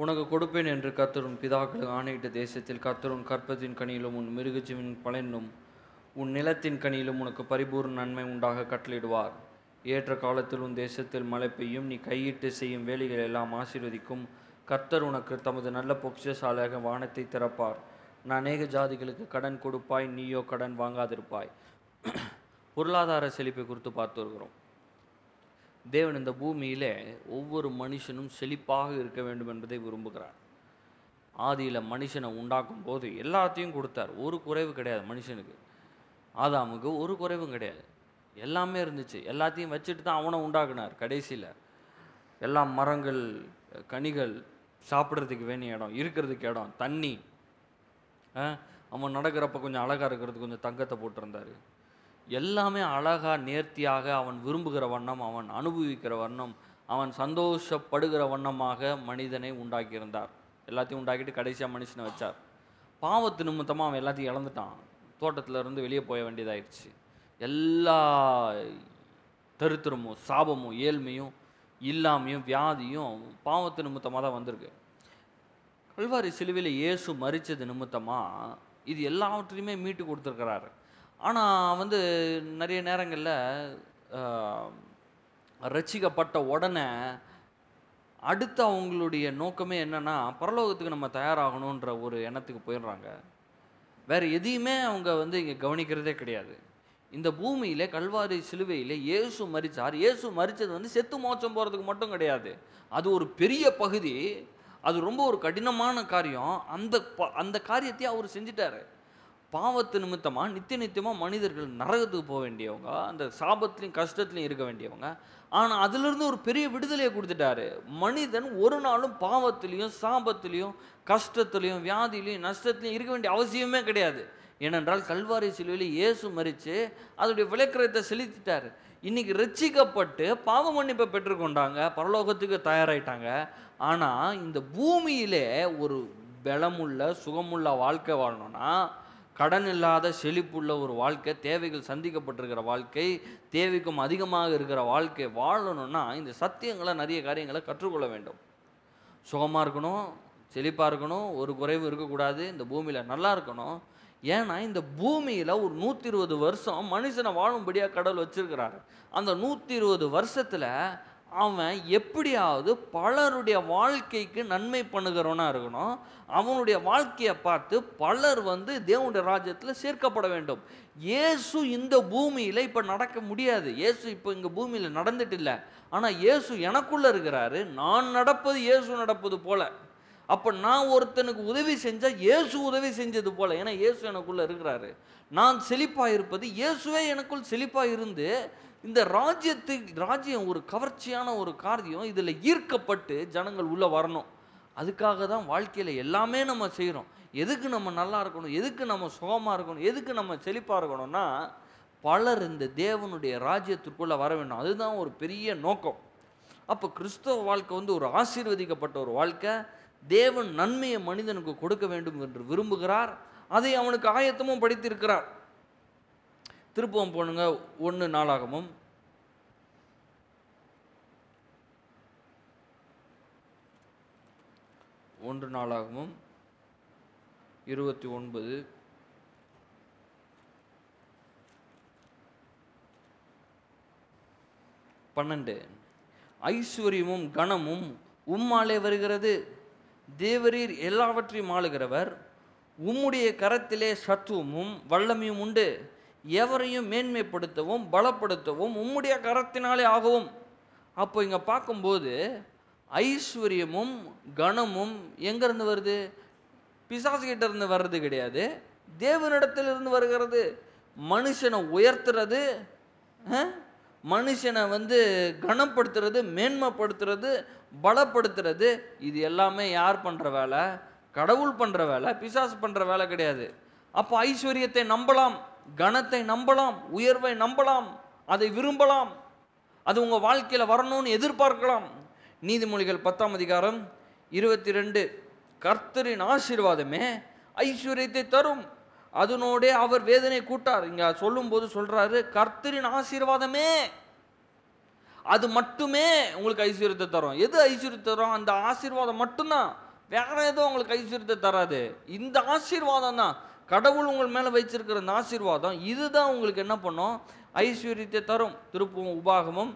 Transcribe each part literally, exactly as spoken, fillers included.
உனக்கு கொடுப்பேன் என்று கர்த்தர் உன் பிதாக்களுக்கு ஆணையிட்ட தேசத்தில் கர்த்தர் உன் கற்பத்தின் கனியிலும் உன் மிருகஜீவன் பலனும் உன் நிலத்தின் கனியிலும் உனக்கு பரிபூர்ண நன்மை உண்டாக கட்டளையிடுவார். ஏற்ற காலத்தில் உன் தேசத்தில் மழை பெய்யும், நீ கையிட்டு செய்யும் வேலைகள் எல்லாம் ஆசீர்வதிக்கும். கர்த்தர் உனக்கு தமது நல்ல பொக்கிஷசாலையாக வானத்தை திறப்பார். நான் அநேக ஜாதிகளுக்கு கடன் கொடுப்பாய், நீயோ கடன் வாங்காதிருப்பாய். பொருளாதார செழிப்பை குறித்து பார்த்து வருகிறோம். தேவன் இந்த பூமியிலே ஒவ்வொரு மனுஷனும் செழிப்பாக இருக்க வேண்டும் என்பதை விரும்புகிறார். ஆதியில் மனுஷனை உண்டாக்கும் போது எல்லாத்தையும் கொடுத்தார், ஒரு குறைவு கிடையாது மனுஷனுக்கு. ஆதாமுக்கு ஒரு குறைவும் கிடையாது, எல்லாமே இருந்துச்சு. எல்லாத்தையும் வச்சுட்டு தான் அவனை உண்டாக்குனார். கடைசியில் எல்லா மரங்கள், கனிகள், சாப்பிட்றதுக்கு வேண்டிய இடம், இருக்கிறதுக்கு இடம், தண்ணி, அவன் நடக்கிறப்ப கொஞ்சம் அழகாக இருக்கிறதுக்கு கொஞ்சம் தங்கத்தை போட்டிருந்தார். எல்லாமே அழகாக நேர்த்தியாக அவன் விரும்புகிற வண்ணம், அவன் அனுபவிக்கிற வண்ணம், அவன் சந்தோஷப்படுகிற வண்ணமாக மனிதனை உண்டாக்கியிருந்தார். எல்லாத்தையும் உண்டாக்கிட்டு கடைசியாக மனுஷனை வச்சார். பாவத்து நிமித்தமாக அவன் எல்லாத்தையும் இழந்துட்டான். தோட்டத்தில் இருந்து வெளியே போய வேண்டியதாயிடுச்சு. எல்லா தரித்திரமும் சாபமும் ஏழ்மையும் இல்லாமையும் வியாதியும் பாவத்து நிமித்தமாக தான் வந்திருக்கு. கல்வாரி சிலுவையில் இயேசு மரித்தது நிமித்தமாக இது எல்லாவற்றையுமே மீட்டு கொடுத்துருக்கிறாரு. ஆனால் வந்து நிறைய நேரங்களில் ரட்சிக்கப்பட்ட உடனே அடுத்து அவங்களுடைய நோக்கமே என்னென்னா பரலோகத்துக்கு நம்ம தயாராகணுன்ற ஒரு எண்ணத்துக்கு போயிடுறாங்க. வேறு எதையுமே அவங்க வந்து இங்கே கவனிக்கிறதே கிடையாது. இந்த பூமியிலே கல்வாரி சிலுவையில் இயேசு மரித்தார். இயேசு மரித்தது வந்து செத்து மோட்சம் போகிறதுக்கு மட்டும் கிடையாது, அது ஒரு பெரிய பகுதி, அது ரொம்ப ஒரு கடினமான காரியம். அந்த அந்த காரியத்தையும் அவர் செஞ்சிட்டாரு. பாவத்து நிமித்தமாக நித்திய நித்தியமாக மனிதர்கள் நரகத்துக்கு போக வேண்டியவங்க, அந்த சாபத்துலையும் கஷ்டத்துலையும் இருக்க வேண்டியவங்க. ஆனால் அதிலிருந்து ஒரு பெரிய விடுதலையை கொடுத்துட்டாரு. மனிதன் ஒரு நாளும் பாவத்திலையும் சாபத்திலையும் கஷ்டத்துலையும் வியாதிலையும் நஷ்டத்துலையும் இருக்க வேண்டிய அவசியமே கிடையாது. ஏனென்றால் கல்வாரி சிலுவையில் இயேசு மரித்து அதோடைய விளைக்கிரத்தை செலுத்திட்டார். இன்னைக்கு ரட்சிக்கப்பட்டு பாவ மன்னிப்பை பெற்றுக்கொண்டாங்க, பரலோகத்துக்கு தயாராயிட்டாங்க. ஆனால் இந்த பூமியிலே ஒரு பலமுள்ள சுகமுள்ள வாழ்க்கை வாழணும்னா, கடன் இல்லாத செழிப்புள்ள ஒரு வாழ்க்கை, தேவைகள் சந்திக்கப்பட்டிருக்கிற வாழ்க்கை, தேவைக்கும் அதிகமாக இருக்கிற வாழ்க்கை வாழணும்னா இந்த சத்தியங்களை நிறைய காரியங்களை கற்றுக்கொள்ள வேண்டும். சுகமாக இருக்கணும், செழிப்பாக இருக்கணும், ஒரு குறைவு இருக்கக்கூடாது, இந்த பூமியில் நல்லா இருக்கணும். ஏன்னா இந்த பூமியில் ஒரு நூற்றி இருபது வருஷம் மனுஷனை வாழும்படியாக கடவுள் வச்சிருக்கிறாரு. அந்த நூற்றி இருபது வருஷத்தில் அவன் எப்படியாவது பலருடைய வாழ்க்கைக்கு நன்மை பண்ணுகிறவனா இருக்கணும். அவனுடைய வாழ்க்கையை பார்த்து பலர் வந்து தேவனுடைய ராஜ்யத்தில் சேர்க்கப்பட வேண்டும். இயேசு இந்த பூமியில் இப்போ நடக்க முடியாது. இயேசு இப்போ இங்கே பூமியில் நடந்துட்டு இல்லை, ஆனால் இயேசு எனக்குள்ளே இருக்கிறாரு. நான் நடப்பது இயேசு நடப்பது போல. அப்போ நான் ஒருத்தனுக்கு உதவி செஞ்சால் இயேசு உதவி செஞ்சது போல, ஏன்னா இயேசு எனக்குள்ளே இருக்கிறாரு. நான் செழிப்பாக இருப்பது இயேசுவே எனக்குள் செழிப்பாக இருந்து இந்த ராஜ்யத்துக்கு ராஜ்யம் ஒரு கவர்ச்சியான ஒரு காரியம், இதில் ஈர்க்கப்பட்டு ஜனங்கள் உள்ளே வரணும். அதுக்காக தான் வாழ்க்கையில் எல்லாமே நம்ம செய்கிறோம். எதுக்கு நம்ம நல்லா இருக்கணும், எதுக்கு நம்ம சுகமாக இருக்கணும், எதுக்கு நம்ம செழிப்பாக இருக்கணும்னா பலர் இந்த தேவனுடைய ராஜ்யத்திற்குள்ளே வர வேண்டும். அதுதான் ஒரு பெரிய நோக்கம். அப்போ கிறிஸ்தவ வாழ்க்கை வந்து ஒரு ஆசீர்வதிக்கப்பட்ட ஒரு வாழ்க்கை. தேவன் நன்மையை மனிதனுக்கு கொடுக்க வேண்டும் என்று விரும்புகிறார். அதை அவனுக்கு ஆயத்தமும் படித்திருக்கிறார். திருப்பவும் போனுங்க, ஒன்று நாளாகமும் ஒன்று நாளாகமும் இருபத்தி ஒன்பது பன்னெண்டு. ஐஸ்வர்யமும் கனமும் உம்மாலே வருகிறது, தேவரீர் எல்லாவற்றையும் ஆளுகிறவர், உம்முடைய கரத்திலே சத்துவமும் வல்லமையும் உண்டு, எவரையும் மேன்மைப்படுத்தவும் பலப்படுத்தவும் உம்முடைய கரத்தினாலே ஆகவும். அப்போ இங்கே பார்க்கும்போது ஐஸ்வர்யமும் கனமும் எங்கேருந்து வருது? பிசாசுகிட்ட இருந்து வர்றது கிடையாது, தேவனிடத்திலிருந்து வருகிறது. மனுஷனை உயர்த்துறது, மனுஷனை வந்து கனப்படுத்துறது, மேன்மைப்படுத்துறது, பலப்படுத்துறது, இது எல்லாமே யார் பண்ணுற வேலை? கடவுள் பண்ணுற வேலை, பிசாசு பண்ணுற வேலை கிடையாது. அப்போ ஐஸ்வர்யத்தை நம்பலாம், கனத்தை நம்பலாம், உயர்வை நம்பலாம், அதை விரும்பலாம், அது உங்கள் வாழ்க்கையில் வரணும்னு எதிர்பார்க்கலாம். நீதிமொழிகள் பத்தாம் அதிகாரம் இருபத்தி ரெண்டு. கர்த்தரின் ஆசீர்வாதமே ஐஸ்வர்யத்தை தரும், அதனோடே அவர் வேதனை கூட்டார். இங்கே சொல்லும்போது சொல்கிறாரு, கர்த்தரின் ஆசீர்வாதமே, அது மட்டுமே உங்களுக்கு ஐஸ்வர்யத்தை தரும். எது ஐஸ்வர்யத்தை தரும்? அந்த ஆசீர்வாதம் மட்டும்தான். வேற ஏதோ உங்களுக்கு ஐஸ்வர்யத்தை தராது. இந்த ஆசீர்வாதம் தான், கடவுள் உங்கள் மேலே வச்சிருக்கிற இந்த ஆசீர்வாதம், இதுதான் உங்களுக்கு என்ன பண்ணும்? ஐஸ்வர்யத்தை தரும். திருப்பும் உபாகமம்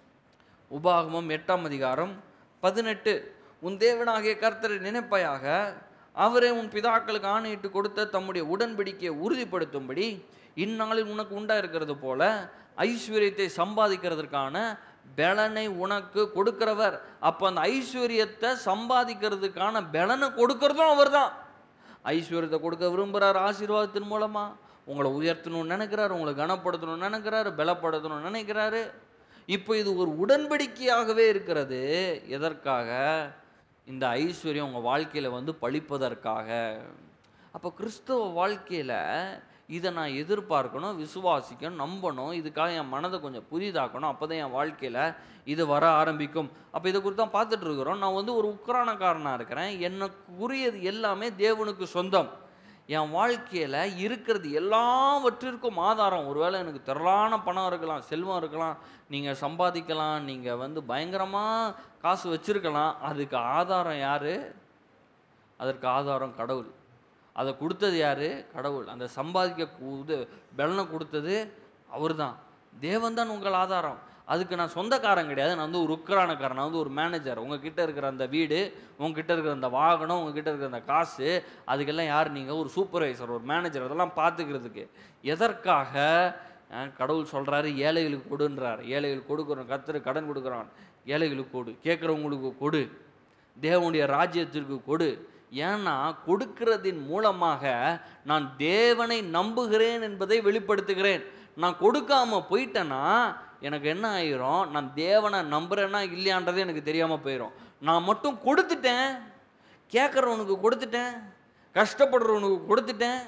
உபாகமம் எட்டாம் அதிகாரம் பதினெட்டு. உன் தேவனாகிய கர்த்தரை நினைப்பாயாக, அவரே உன் பிதாக்களுக்கு ஆணையிட்டு கொடுத்த தம்முடைய உடன்படிக்கையை உறுதிப்படுத்தும்படி இந்நாளில் உனக்கு உண்டா இருக்கிறது போல ஐஸ்வர்யத்தை சம்பாதிக்கிறதுக்கான பலனை உனக்கு கொடுக்கிறவர். அப்போ அந்த ஐஸ்வர்யத்தை சம்பாதிக்கிறதுக்கான பலனை கொடுக்கறதும் அவர் தான். ஐஸ்வர்யத்தை கொடுக்க விரும்புகிறார் ஆசீர்வாதத்தின் மூலமா. உங்களை உயர்த்தணும்னு நினைக்கிறாரு, உங்களை கனப்படுத்தணும்னு நினைக்கிறாரு, பலப்படுத்தணும்னு நினைக்கிறாரு. இப்போ இது ஒரு உடன்படிக்கையாகவே இருக்கிறது. எதற்காக? இந்த ஐஸ்வர்யம் உங்கள் வாழ்க்கையில் வந்து பழிப்பதற்காக. அப்போ கிறிஸ்தவ வாழ்க்கையில் இதை நான் எதிர்பார்க்கணும், விசுவாசிக்கணும், நம்பணும். இதுக்காக என் மனதை கொஞ்சம் புதிதாக்கணும். அப்போ தான் என் வாழ்க்கையில் இது வர ஆரம்பிக்கும். அப்போ இதை குறித்து தான் பார்த்துட்டு இருக்கிறோம். நான் வந்து ஒரு உக்ரானக்காரனாக இருக்கிறேன். எனக்குரியது எல்லாமே தேவனுக்கு சொந்தம். என் வாழ்க்கையில் இருக்கிறது எல்லாவற்றிற்கும் ஆதாரம். ஒருவேளை எனக்கு திரளான பணம் இருக்கலாம், செல்வம் இருக்கலாம், நீங்கள் சம்பாதிக்கலாம், நீங்கள் வந்து பயங்கரமாக காசு வச்சுருக்கலாம். அதுக்கு ஆதாரம் யார்? அதற்கு ஆதாரம் கடவுள். அதை கொடுத்தது யார்? கடவுள். அந்த சம்பாதிக்க இது பலனை கொடுத்தது அவர் தான். தேவன் தான் உங்கள் ஆதாரம். அதுக்கு நான் சொந்தக்காரன் கிடையாது. நான் வந்து ஒரு உக்ரானக்காரன், நான் வந்து ஒரு மேனேஜர். உங்ககிட்ட இருக்கிற அந்த வீடு, உங்ககிட்ட இருக்கிற அந்த வாகனம், உங்ககிட்ட இருக்கிற அந்த காசு, அதுக்கெல்லாம் யார்? நீங்கள் ஒரு சூப்பர்வைசர், ஒரு மேனேஜர். அதெல்லாம் பார்த்துக்கிறதுக்கு. எதற்காக? கடவுள் சொல்கிறாரு, ஏழைகளுக்கு கொடுன்றார். ஏழைகளுக்கு கொடுக்குறோம். கர்த்தர் கடன் கொடுக்குறான். ஏழைகளுக்கு கொடு, கேட்குறவங்களுக்கு கொடு, தேவனுடைய ராஜ்யத்திற்கு கொடு. ஏன்னா கொடுக்கிறதின் மூலமாக நான் தேவனை நம்புகிறேன் என்பதை வெளிப்படுத்துகிறேன். நான் கொடுக்காம போயிட்டேன்னா எனக்கு என்ன ஆயிரும்? நான் தேவனை நம்புறேன்னா இல்லையான்றதே எனக்கு தெரியாமல் போயிடும். நான் மட்டும் கொடுத்துட்டேன், கேட்குறவனுக்கு கொடுத்துட்டேன், கஷ்டப்படுறவனுக்கு கொடுத்துட்டேன்,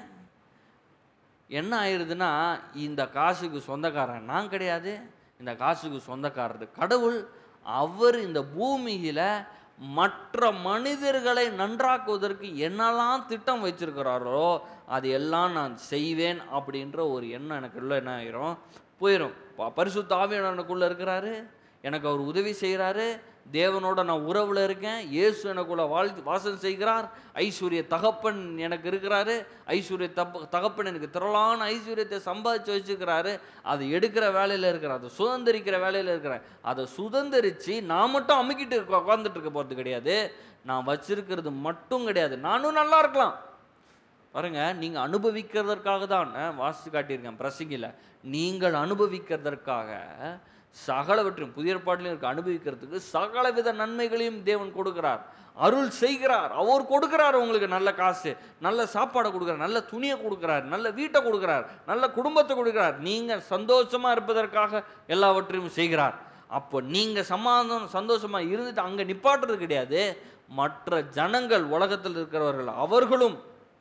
என்ன ஆயிடுதுன்னா இந்த காசுக்கு சொந்தக்காரன் நான் கிடையாது. இந்த காசுக்கு சொந்தக்காரர் கடவுள். அவர் இந்த பூமியில் மற்ற மனிதர்களை நன்றாக்குவதற்கு என்னெல்லாம் திட்டம் வச்சிருக்கிறாரோ அது எல்லாம் நான் செய்வேன் அப்படின்ற ஒரு எண்ணம் எனக்குள்ள என்ன ஆயிரும்? போயிடும். பரிசுத்த ஆவியானவர் எனக்குள்ள இருக்கிறாரு, எனக்கு அவர் உதவி செய்கிறாரு, தேவனோட நான் உறவில் இருக்கேன், இயேசு எனக்குள்ள வாழ் வாசம் செய்கிறார், ஐஸ்வர்ய தகப்பன் எனக்கு இருக்கிறாரு, ஐஸ்வர்ய தப்ப தகப்பன் எனக்கு திரளான ஐஸ்வர்யத்தை சம்பாதிச்சு வச்சுக்கிறாரு. அதை எடுக்கிற வேலையில் இருக்கிறேன், அதை சுதந்திரிக்கிற வேலையில் இருக்கிறேன். அதை சுதந்திரித்து நான் மட்டும் அமுக்கிட்டு உட்காந்துட்டு இருக்க போகிறது கிடையாது. நான் வச்சிருக்கிறது மட்டும் கிடையாது, நானும் நல்லா இருக்கலாம். பாருங்க, நீங்கள் அனுபவிக்கிறதற்காக தான் வாசித்து காட்டியிருக்கேன் பிரசங்கில. நீங்கள் அனுபவிக்கிறதற்காக சகலவற்றையும் புதிய ஏற்பாட்டிலும் இருக்க அனுபவிக்கிறதுக்கு சகலவித நன்மைகளையும் தேவன் கொடுக்கிறார், அருள் செய்கிறார். அவர் கொடுக்கிறார். உங்களுக்கு நல்ல காசு, நல்ல சாப்பாடை கொடுக்குறார், நல்ல துணியை கொடுக்குறார், நல்ல வீட்டை கொடுக்குறார், நல்ல குடும்பத்தை கொடுக்குறார். நீங்கள் சந்தோஷமாக இருப்பதற்காக எல்லாவற்றையும் செய்கிறார். அப்போ நீங்கள் சமாதானம் சந்தோஷமாக இருந்துட்டு அங்கே நிப்பாட்டுறது கிடையாது. மற்ற ஜனங்கள், உலகத்தில் இருக்கிறவர்கள், அவர்களும்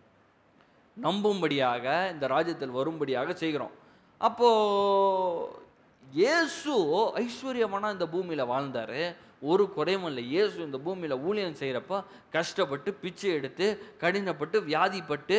நம்பும்படியாக இந்த ராஜ்யத்தில் வரும்படியாக செய்கிறோம். அப்போது இயேசு ஐஸ்வர்யமான இந்த பூமியில் வாழ்ந்தார், ஒரு குறையும் இல்லை. இயேசு இந்த பூமியில் ஊழியம் செய்கிறப்ப கஷ்டப்பட்டு, பிச்சை எடுத்து, கடினப்பட்டு, வியாதிப்பட்டு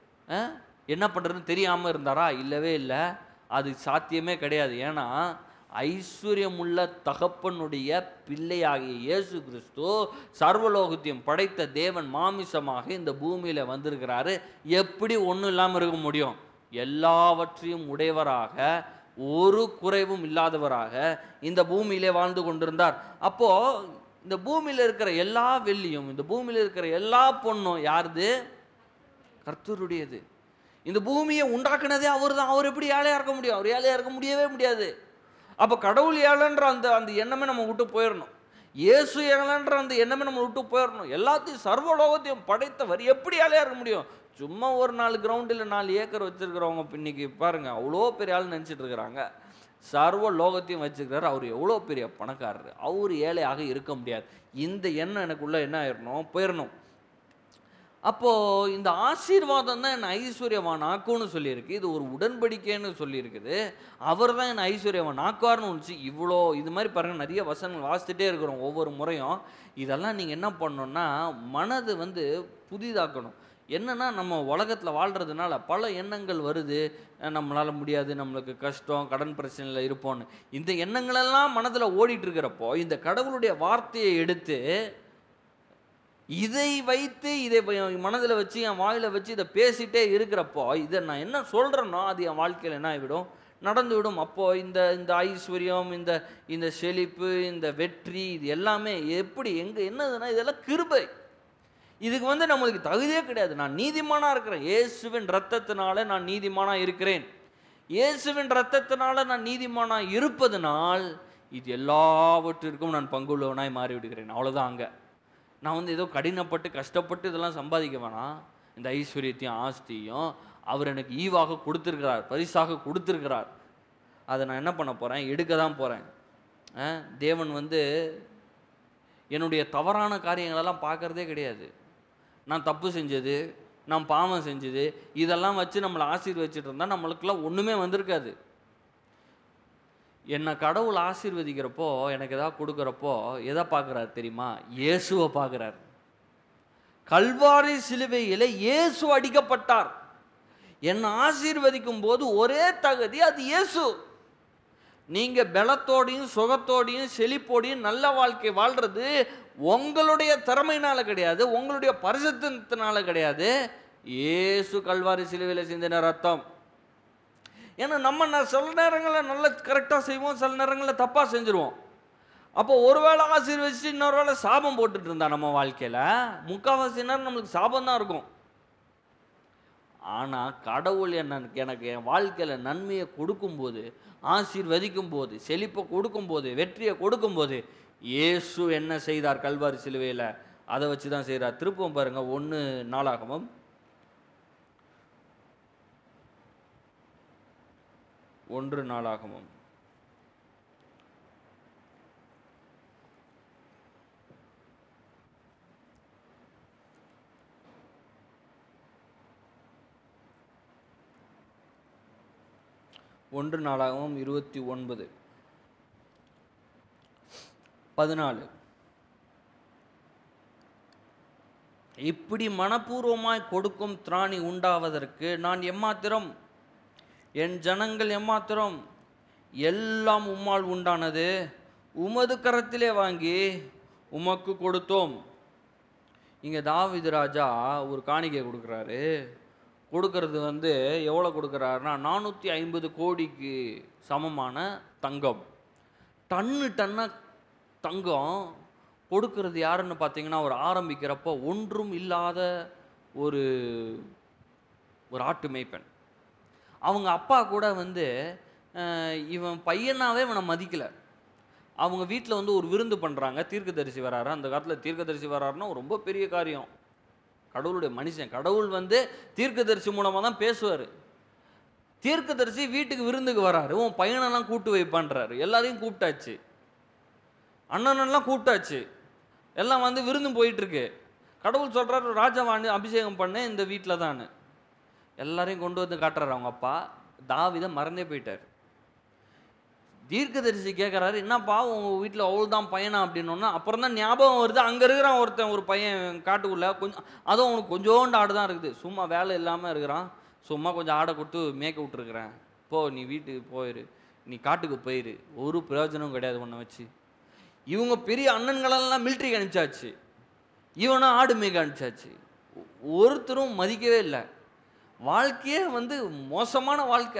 என்ன பண்ணுறதுன்னு தெரியாமல் இருந்தாரா? இல்லவே இல்லை. அது சாத்தியமே கிடையாது. ஏன்னா ஐஸ்வர்யமுள்ள தகப்பனுடைய பிள்ளையாகிய இயேசு கிறிஸ்து சர்வலோகத்தையும் படைத்த தேவன் மாமிசமாக இந்த பூமியில் வந்திருக்கிறாரு. எப்படி ஒன்றும் இல்லாமல் இருக்க முடியும்? எல்லாவற்றையும் உடையவராக, ஒரு குறைவும் இல்லாதவராக இந்த பூமியிலே வாழ்ந்து கொண்டிருந்தார். அப்போ இந்த பூமியில் இருக்கிற எல்லா வெள்ளியும், இந்த பூமியில் இருக்கிற எல்லா பொண்ணும் யாருது? கர்த்தருடையது. இந்த பூமியை உண்டாக்குனதே அவர் தான். அவர் எப்படி ஏழையா இருக்க முடியும்? அவர் ஏழையா இருக்க முடியவே முடியாது. அப்போ கடவுள் ஏழைன்ற அந்த அந்த எண்ணமே நம்ம விட்டு போயிடணும். இயேசு ஏழைன்ற அந்த எண்ணமே நம்ம விட்டு போயிடணும். எல்லாத்தையும் சர்வலோகத்தையும் படைத்தவர் எப்படி ஏழையா இருக்க முடியும்? சும்மா ஒரு நாலு கிரவுண்டில் நாலு ஏக்கர் வச்சுருக்கிறவங்க இன்னைக்கு பாருங்கள் அவ்வளோ பெரிய ஆள் நினச்சிட்டு இருக்கிறாங்க. சர்வ லோகத்தையும் வச்சுக்கிறார். அவர் எவ்வளோ பெரிய பணக்காரர், அவர் ஏழையாக இருக்க முடியாது. இந்த எண்ணம் எனக்குள்ளே என்ன ஆயிடணும்? போயிடணும். அப்போது இந்த ஆசீர்வாதம் தான் என்னை ஐஸ்வர்யவான் ஆக்கும்னு சொல்லியிருக்கு. இது ஒரு உடன்படிக்கைன்னு சொல்லியிருக்குது. அவர் தான் என்னை ஐஸ்வர்யவான் ஆக்குவார்னு ஒன்று. இவ்வளோ இது மாதிரி பாருங்கள், நிறைய வசனங்கள் வாசித்துட்டே இருக்கிறோம் ஒவ்வொரு முறையும். இதெல்லாம் நீங்கள் என்ன பண்ணணுன்னா மனது வந்து புதிதாக்கணும். என்னென்னா நம்ம உலகத்தில் வாழ்கிறதுனால பல எண்ணங்கள் வருது. நம்மளால் முடியாது, நம்மளுக்கு கஷ்டம், கடன் பிரச்சனையில் இருப்போன்னு. இந்த எண்ணங்களெல்லாம் மனதில் ஓடிட்டு இருக்கிறப்போ இந்த கடவுளுடைய வார்த்தையை எடுத்து இதை வைத்து இதை மனதில் வச்சு என் வாயில வச்சு இதை பேசிட்டே இருக்கிறப்போ இதை நான் என்ன சொல்கிறேனோ அது என் வாழ்க்கையில் என்ன ஆகிவிடும், நடந்துவிடும். அப்போது இந்த இந்த ஐஸ்வர்யம், இந்த இந்த செழிப்பு, இந்த வெற்றி, இது எல்லாமே எப்படி எங்கே என்னதுன்னா இதெல்லாம் கிருபை. இதுக்கு வந்து நம்மளுக்கு தகுதியே கிடையாது. நான் நீதிமானாக இருக்கிறேன், இயேசுவின் இரத்தத்தினால நான் நீதிமானாக இருக்கிறேன். இயேசுவின் இரத்தத்தினால நான் நீதிமானாக இருப்பதனால் இது எல்லாவற்றிற்கும் நான் பங்குள்ளவனாய் மாறிவிடுகிறேன். அவ்வளோதான். அங்கே நான் வந்து ஏதோ கடினப்பட்டு கஷ்டப்பட்டு இதெல்லாம் சம்பாதிக்க வேணாம். இந்த ஐஸ்வர்யத்தையும் ஆஸ்தியும் அவர் எனக்கு ஈவாக கொடுத்துருக்கிறார், பரிசாக கொடுத்துருக்கிறார். அதை நான் என்ன பண்ண போகிறேன், எடுக்க தான் போகிறேன். தேவன் வந்து என்னுடைய தவறான காரியங்களெல்லாம் பார்க்குறதே கிடையாது. நான் தப்பு செஞ்சது, நான் பாவம் செஞ்சது, இதெல்லாம் வச்சு நம்மளை ஆசீர்வதிச்சுட்டு இருந்தால் நம்மளுக்கெல்லாம் ஒன்றுமே வந்திருக்காது. என்னை கடவுள் ஆசீர்வதிக்கிறப்போ, எனக்கு எதாவது கொடுக்குறப்போ எதை பார்க்குறாரு தெரியுமா? இயேசுவை பார்க்குறார். கல்வாரி சிலுவையில் இயேசு அடிக்கப்பட்டார். என்னை ஆசீர்வதிக்கும் போது ஒரே தகுதி, அது இயேசு. நீங்கள் பலத்தோடையும் சுகத்தோடையும் செழிப்போடையும் நல்ல வாழ்க்கை வாழ்கிறது உங்களுடைய திறமையினால கிடையாது, உங்களுடைய பரிசுத்தத்தினால கிடையாது. இயேசு கல்வாரி சிலுவையில் சிந்தின ரத்தம். ஏன்னா நம்ம நான் சில நேரங்களில் நல்ல கரெக்டாக செய்வோம், சில நேரங்களில் தப்பாக செஞ்சுருவோம். அப்போ ஒரு வேளை ஆசீர்வதிச்சு இன்னொரு வேளை சாபம் போட்டுட்டு இருந்தா நம்ம வாழ்க்கையில் முக்கால்வாசி நேரம் நம்மளுக்கு சாபம் தான் இருக்கும். ஆனால் கடவுள் என்ன எனக்கு என் வாழ்க்கையில் நன்மையை கொடுக்கும்போது, ஆசீர்வதிக்கும் போது, செழிப்பை கொடுக்கும்போது, வெற்றியை கொடுக்கும்போது இயேசு என்ன செய்தார் கல்வாரி சிலுவையில், அதை வச்சு தான் செய்கிறார். திருப்பம் பாருங்க, ஒன்று நாளாகமம் ஒன்று நாளாகமம் ஒன்று நாளாகமம் இருபத்தி ஒன்பது பதினாலு. இப்படி மனப்பூர்வமாய் கொடுக்கும் திராணி உண்டாவதற்கு நான் எம்மாத்திரம், என் ஜனங்கள் எம்மாத்திரம், எல்லாம் உம்மால் உண்டானது, உமது கரத்திலே வாங்கி உமக்கு கொடுத்தோம். இங்கே தாவீது ராஜா ஒரு காணிக்கை கொடுக்குறாரு. கொடுக்கறது வந்து எவ்வளோ கொடுக்குறாருன்னா நானூற்றி ஐம்பது கோடிக்கு சமமான தங்கம். டன்னு டன்னா தங்கம் கொடுக்கறது யாருன்னு பார்த்தீங்கன்னா, ஒரு ஆரம்பிக்கிறப்போ ஒன்றும் இல்லாத ஒரு ஒரு ஆட்டு மேய்ப்பன். அவங்க அப்பா கூட வந்து இவன் பையனாவே இவனை மதிக்கலை. அவங்க வீட்டில் வந்து ஒரு விருந்து பண்ணுறாங்க, தீர்க்கதரிசி வராரு. அந்த காலத்தில் தீர்க்கதரிசி வராருன்னா ரொம்ப பெரிய காரியம். கடவுளுடைய மனுஷன், கடவுள் வந்து தீர்க்கதரிசி மூலமாக தான் பேசுவார். தீர்க்கதரிசி வீட்டுக்கு விருந்துக்கு வராரு, உன் பையனெல்லாம் கூட்டு வைப்பான்றாரு. எல்லாரையும் கூப்பிட்டாச்சு, அண்ணனெல்லாம் கூப்பிட்டாச்சு, எல்லாம் வந்து விருந்து போயிட்டுருக்கு. கடவுள் சொல்கிறார், ராஜாவாண்டு அபிஷேகம் பண்ண இந்த வீட்டில் தான். எல்லாரையும் கொண்டு வந்து காட்டுறாரு. அவங்க அப்பா தாவீதை மறந்தே போயிட்டார். தீர்க்கதரிசி கேட்குறாரு, என்னப்பா உங்கள் வீட்டில் அவ்வளோ தான் பையனா அப்படின்னோன்னா, அப்புறம் தான் ஞாபகம் வருது, அங்கே இருக்கிறான் ஒருத்தன், ஒரு பையன் காட்டுக்குள்ளே, கொஞ்சம் அதுவும் அவனுக்கு கொஞ்சோண்டு ஆடு தான் இருக்குது, சும்மா வேலை இல்லாமல் இருக்கிறான், சும்மா கொஞ்சம் ஆடை கொடுத்து மேய்க்க விட்டுருக்குறேன், போ நீ வீட்டுக்கு போயிரு, நீ காட்டுக்கு போயிரு, ஒரு பிரயோஜனமும் கிடையாது உன்னை வச்சு. இவங்க பெரிய அண்ணன்களெல்லாம் மிலிட்ரிக்கு அனுப்பிச்சாச்சு, இவனை ஆடு மேய்க்க அனுப்பிச்சாச்சு. ஒருத்தரும் மதிக்கவே இல்லை. வாழ்க்கையே வந்து மோசமான வாழ்க்கை.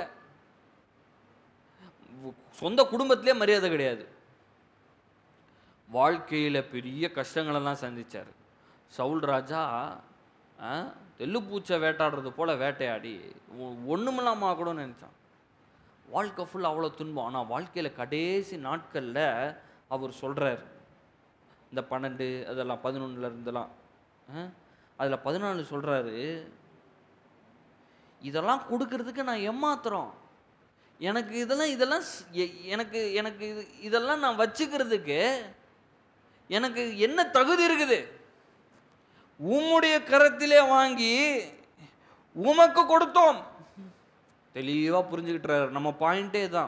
சொந்த குடும்பத்திலே மரியாதை கிடையாது. வாழ்க்கையில் பெரிய கஷ்டங்களெல்லாம் சந்திச்சார். சவுல் ராஜா தெல்லுப்பூச்சை வேட்டாடுறது போல வேட்டையாடி ஒன்றுமில்லாம கூட நினைச்சான். வாழ்க்கை ஃபுல் அவ்வளோ துன்பம். ஆனால் வாழ்க்கையில் கடைசி நாட்களில் அவர் சொல்கிறார், இந்த பன்னெண்டு அதெல்லாம் பதினொன்றுல இருந்தெல்லாம் அதில் பதினாலு சொல்கிறாரு, இதெல்லாம் கொடுக்கறதுக்கு நான் ஏமாத்துறோம், எனக்கு இதெல்லாம் இதெல்லாம் எனக்கு எனக்கு இது இதெல்லாம் நான் வச்சுக்கிறதுக்கு எனக்கு என்ன தகுதி இருக்குது? உம்முடைய கரத்திலே வாங்கி உமக்கு கொடுத்தோம். தெளிவாக புரிஞ்சுக்கிட்டுறாரு. நம்ம பாயிண்டே தான்.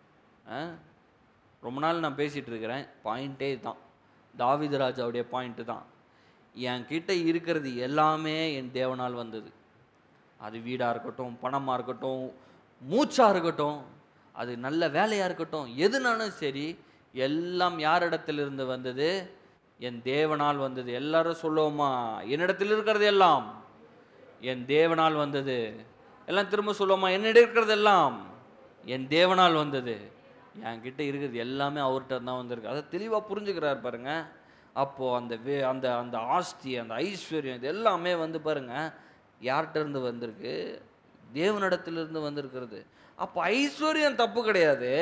ரொம்ப நாள் நான் பேசிகிட்டு இருக்கிறேன், பாயிண்டே தான். தாவீது ராஜாவுடைய பாயிண்ட்டு தான். என் கிட்ட இருக்கிறது எல்லாமே என் தேவனால் வந்தது. அது வீடாக இருக்கட்டும், பணமாக இருக்கட்டும், மூச்சாக இருக்கட்டும், அது நல்ல வேலையாக இருக்கட்டும், எதுனாலும் சரி, எல்லாம் யாரிடத்திலிருந்து வந்தது? என் தேவனால் வந்தது. எல்லாரும் சொல்லுவோமா, என்னிடத்தில் இருக்கிறது எல்லாம் என் தேவனால் வந்தது. எல்லாம் திரும்ப சொல்லுவோமா, என்னிடம் இருக்கிறது எல்லாம் என் தேவனால் வந்தது. என்கிட்ட இருக்கிறது எல்லாமே அவர்கிட்ட தான் வந்திருக்கு. அதை தெளிவாக புரிஞ்சுக்கிறார் பாருங்க. அப்போது அந்த வே அந்த அந்த ஆஸ்தி, அந்த ஐஸ்வர்யம், இது எல்லாமே வந்து பாருங்க யார்கிட்ட இருந்து வந்திருக்கு? தேவனிடத்திலிருந்து வந்திருக்கிறது. அப்போ ஐஸ்வர்யம் தப்பு கிடையாது,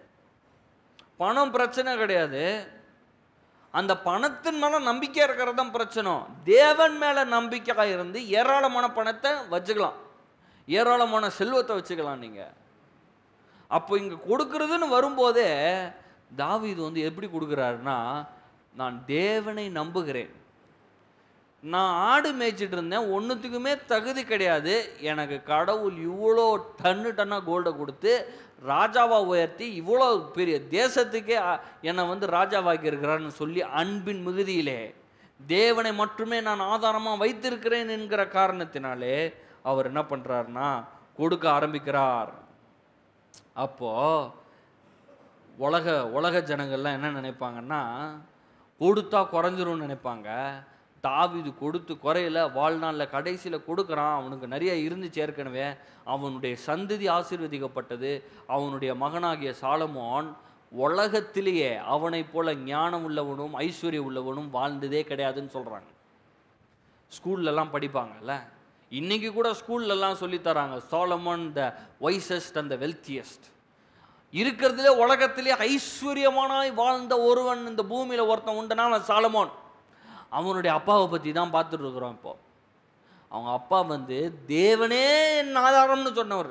பணம் பிரச்சனை கிடையாது. அந்த பணத்தின் மேலே நம்பிக்கை இருக்கிறது தான் பிரச்சனை. தேவன் மேலே நம்பிக்கையாக இருந்து ஏராளமான பணத்தை வச்சுக்கலாம், ஏராளமான செல்வத்தை வச்சுக்கலாம் நீங்கள். அப்போ இங்கே கொடுக்கறதுன்னு வரும்போதே தாவீது வந்து எப்படி கொடுக்குறாருன்னா, நான் தேவனை நம்புகிறேன், நான் ஆடு மேய்ச்சிட்டு இருந்தேன், ஒன்றுத்துக்குமே தகுதி கிடையாது, எனக்கு கடவுள் இவ்வளோ டன்னு டன்னாக கோல்டை கொடுத்து ராஜாவா உயர்த்தி இவ்வளோ பெரிய தேசத்துக்கே என்னை வந்து ராஜாவாக்கி இருக்கிறான்னு சொல்லி அன்பின் மிகுதியிலே தேவனை மட்டுமே நான் ஆதாரமாக வைத்திருக்கிறேன் என்கிற காரணத்தினாலே அவர் என்ன பண்ணுறாருன்னா கொடுக்க ஆரம்பிக்கிறார். அப்போ உலக உலக ஜனங்கள்லாம் என்ன நினைப்பாங்கன்னா, கொடுத்தா குறைஞ்சிரும்னு நினைப்பாங்க. தாவீது கொடுத்து குறையில, வாழ்நாளில் கடைசியில் கொடுக்குறான். அவனுக்கு நிறைய இருந்துச்சு ஏற்கனவே, அவனுடைய சந்ததி ஆசீர்வதிக்கப்பட்டது. அவனுடைய மகனாகிய சாலமோன் உலகத்திலேயே அவனை போல ஞானம் உள்ளவனும் ஐஸ்வர்யம் உள்ளவனும் வாழ்ந்ததே கிடையாதுன்னு சொல்கிறாங்க. ஸ்கூல்லலாம் படிப்பாங்கல்ல, இன்னைக்கு கூட ஸ்கூல்லலாம் சொல்லித்தராங்க, Solomon the wisest and the wealthiest. இருக்கிறதுலே உலகத்திலே ஐஸ்வர்யமானாய் வாழ்ந்த ஒருவன் இந்த பூமியில் ஒருத்தன் உண்டுனா அவன் சாலமோன். அவனுடைய அப்பாவை பற்றி தான் பார்த்துட்டு இருக்கிறோம். இப்போ அவங்க அப்பா வந்து தேவனே என் ஆதாரம்னு சொன்னவர்,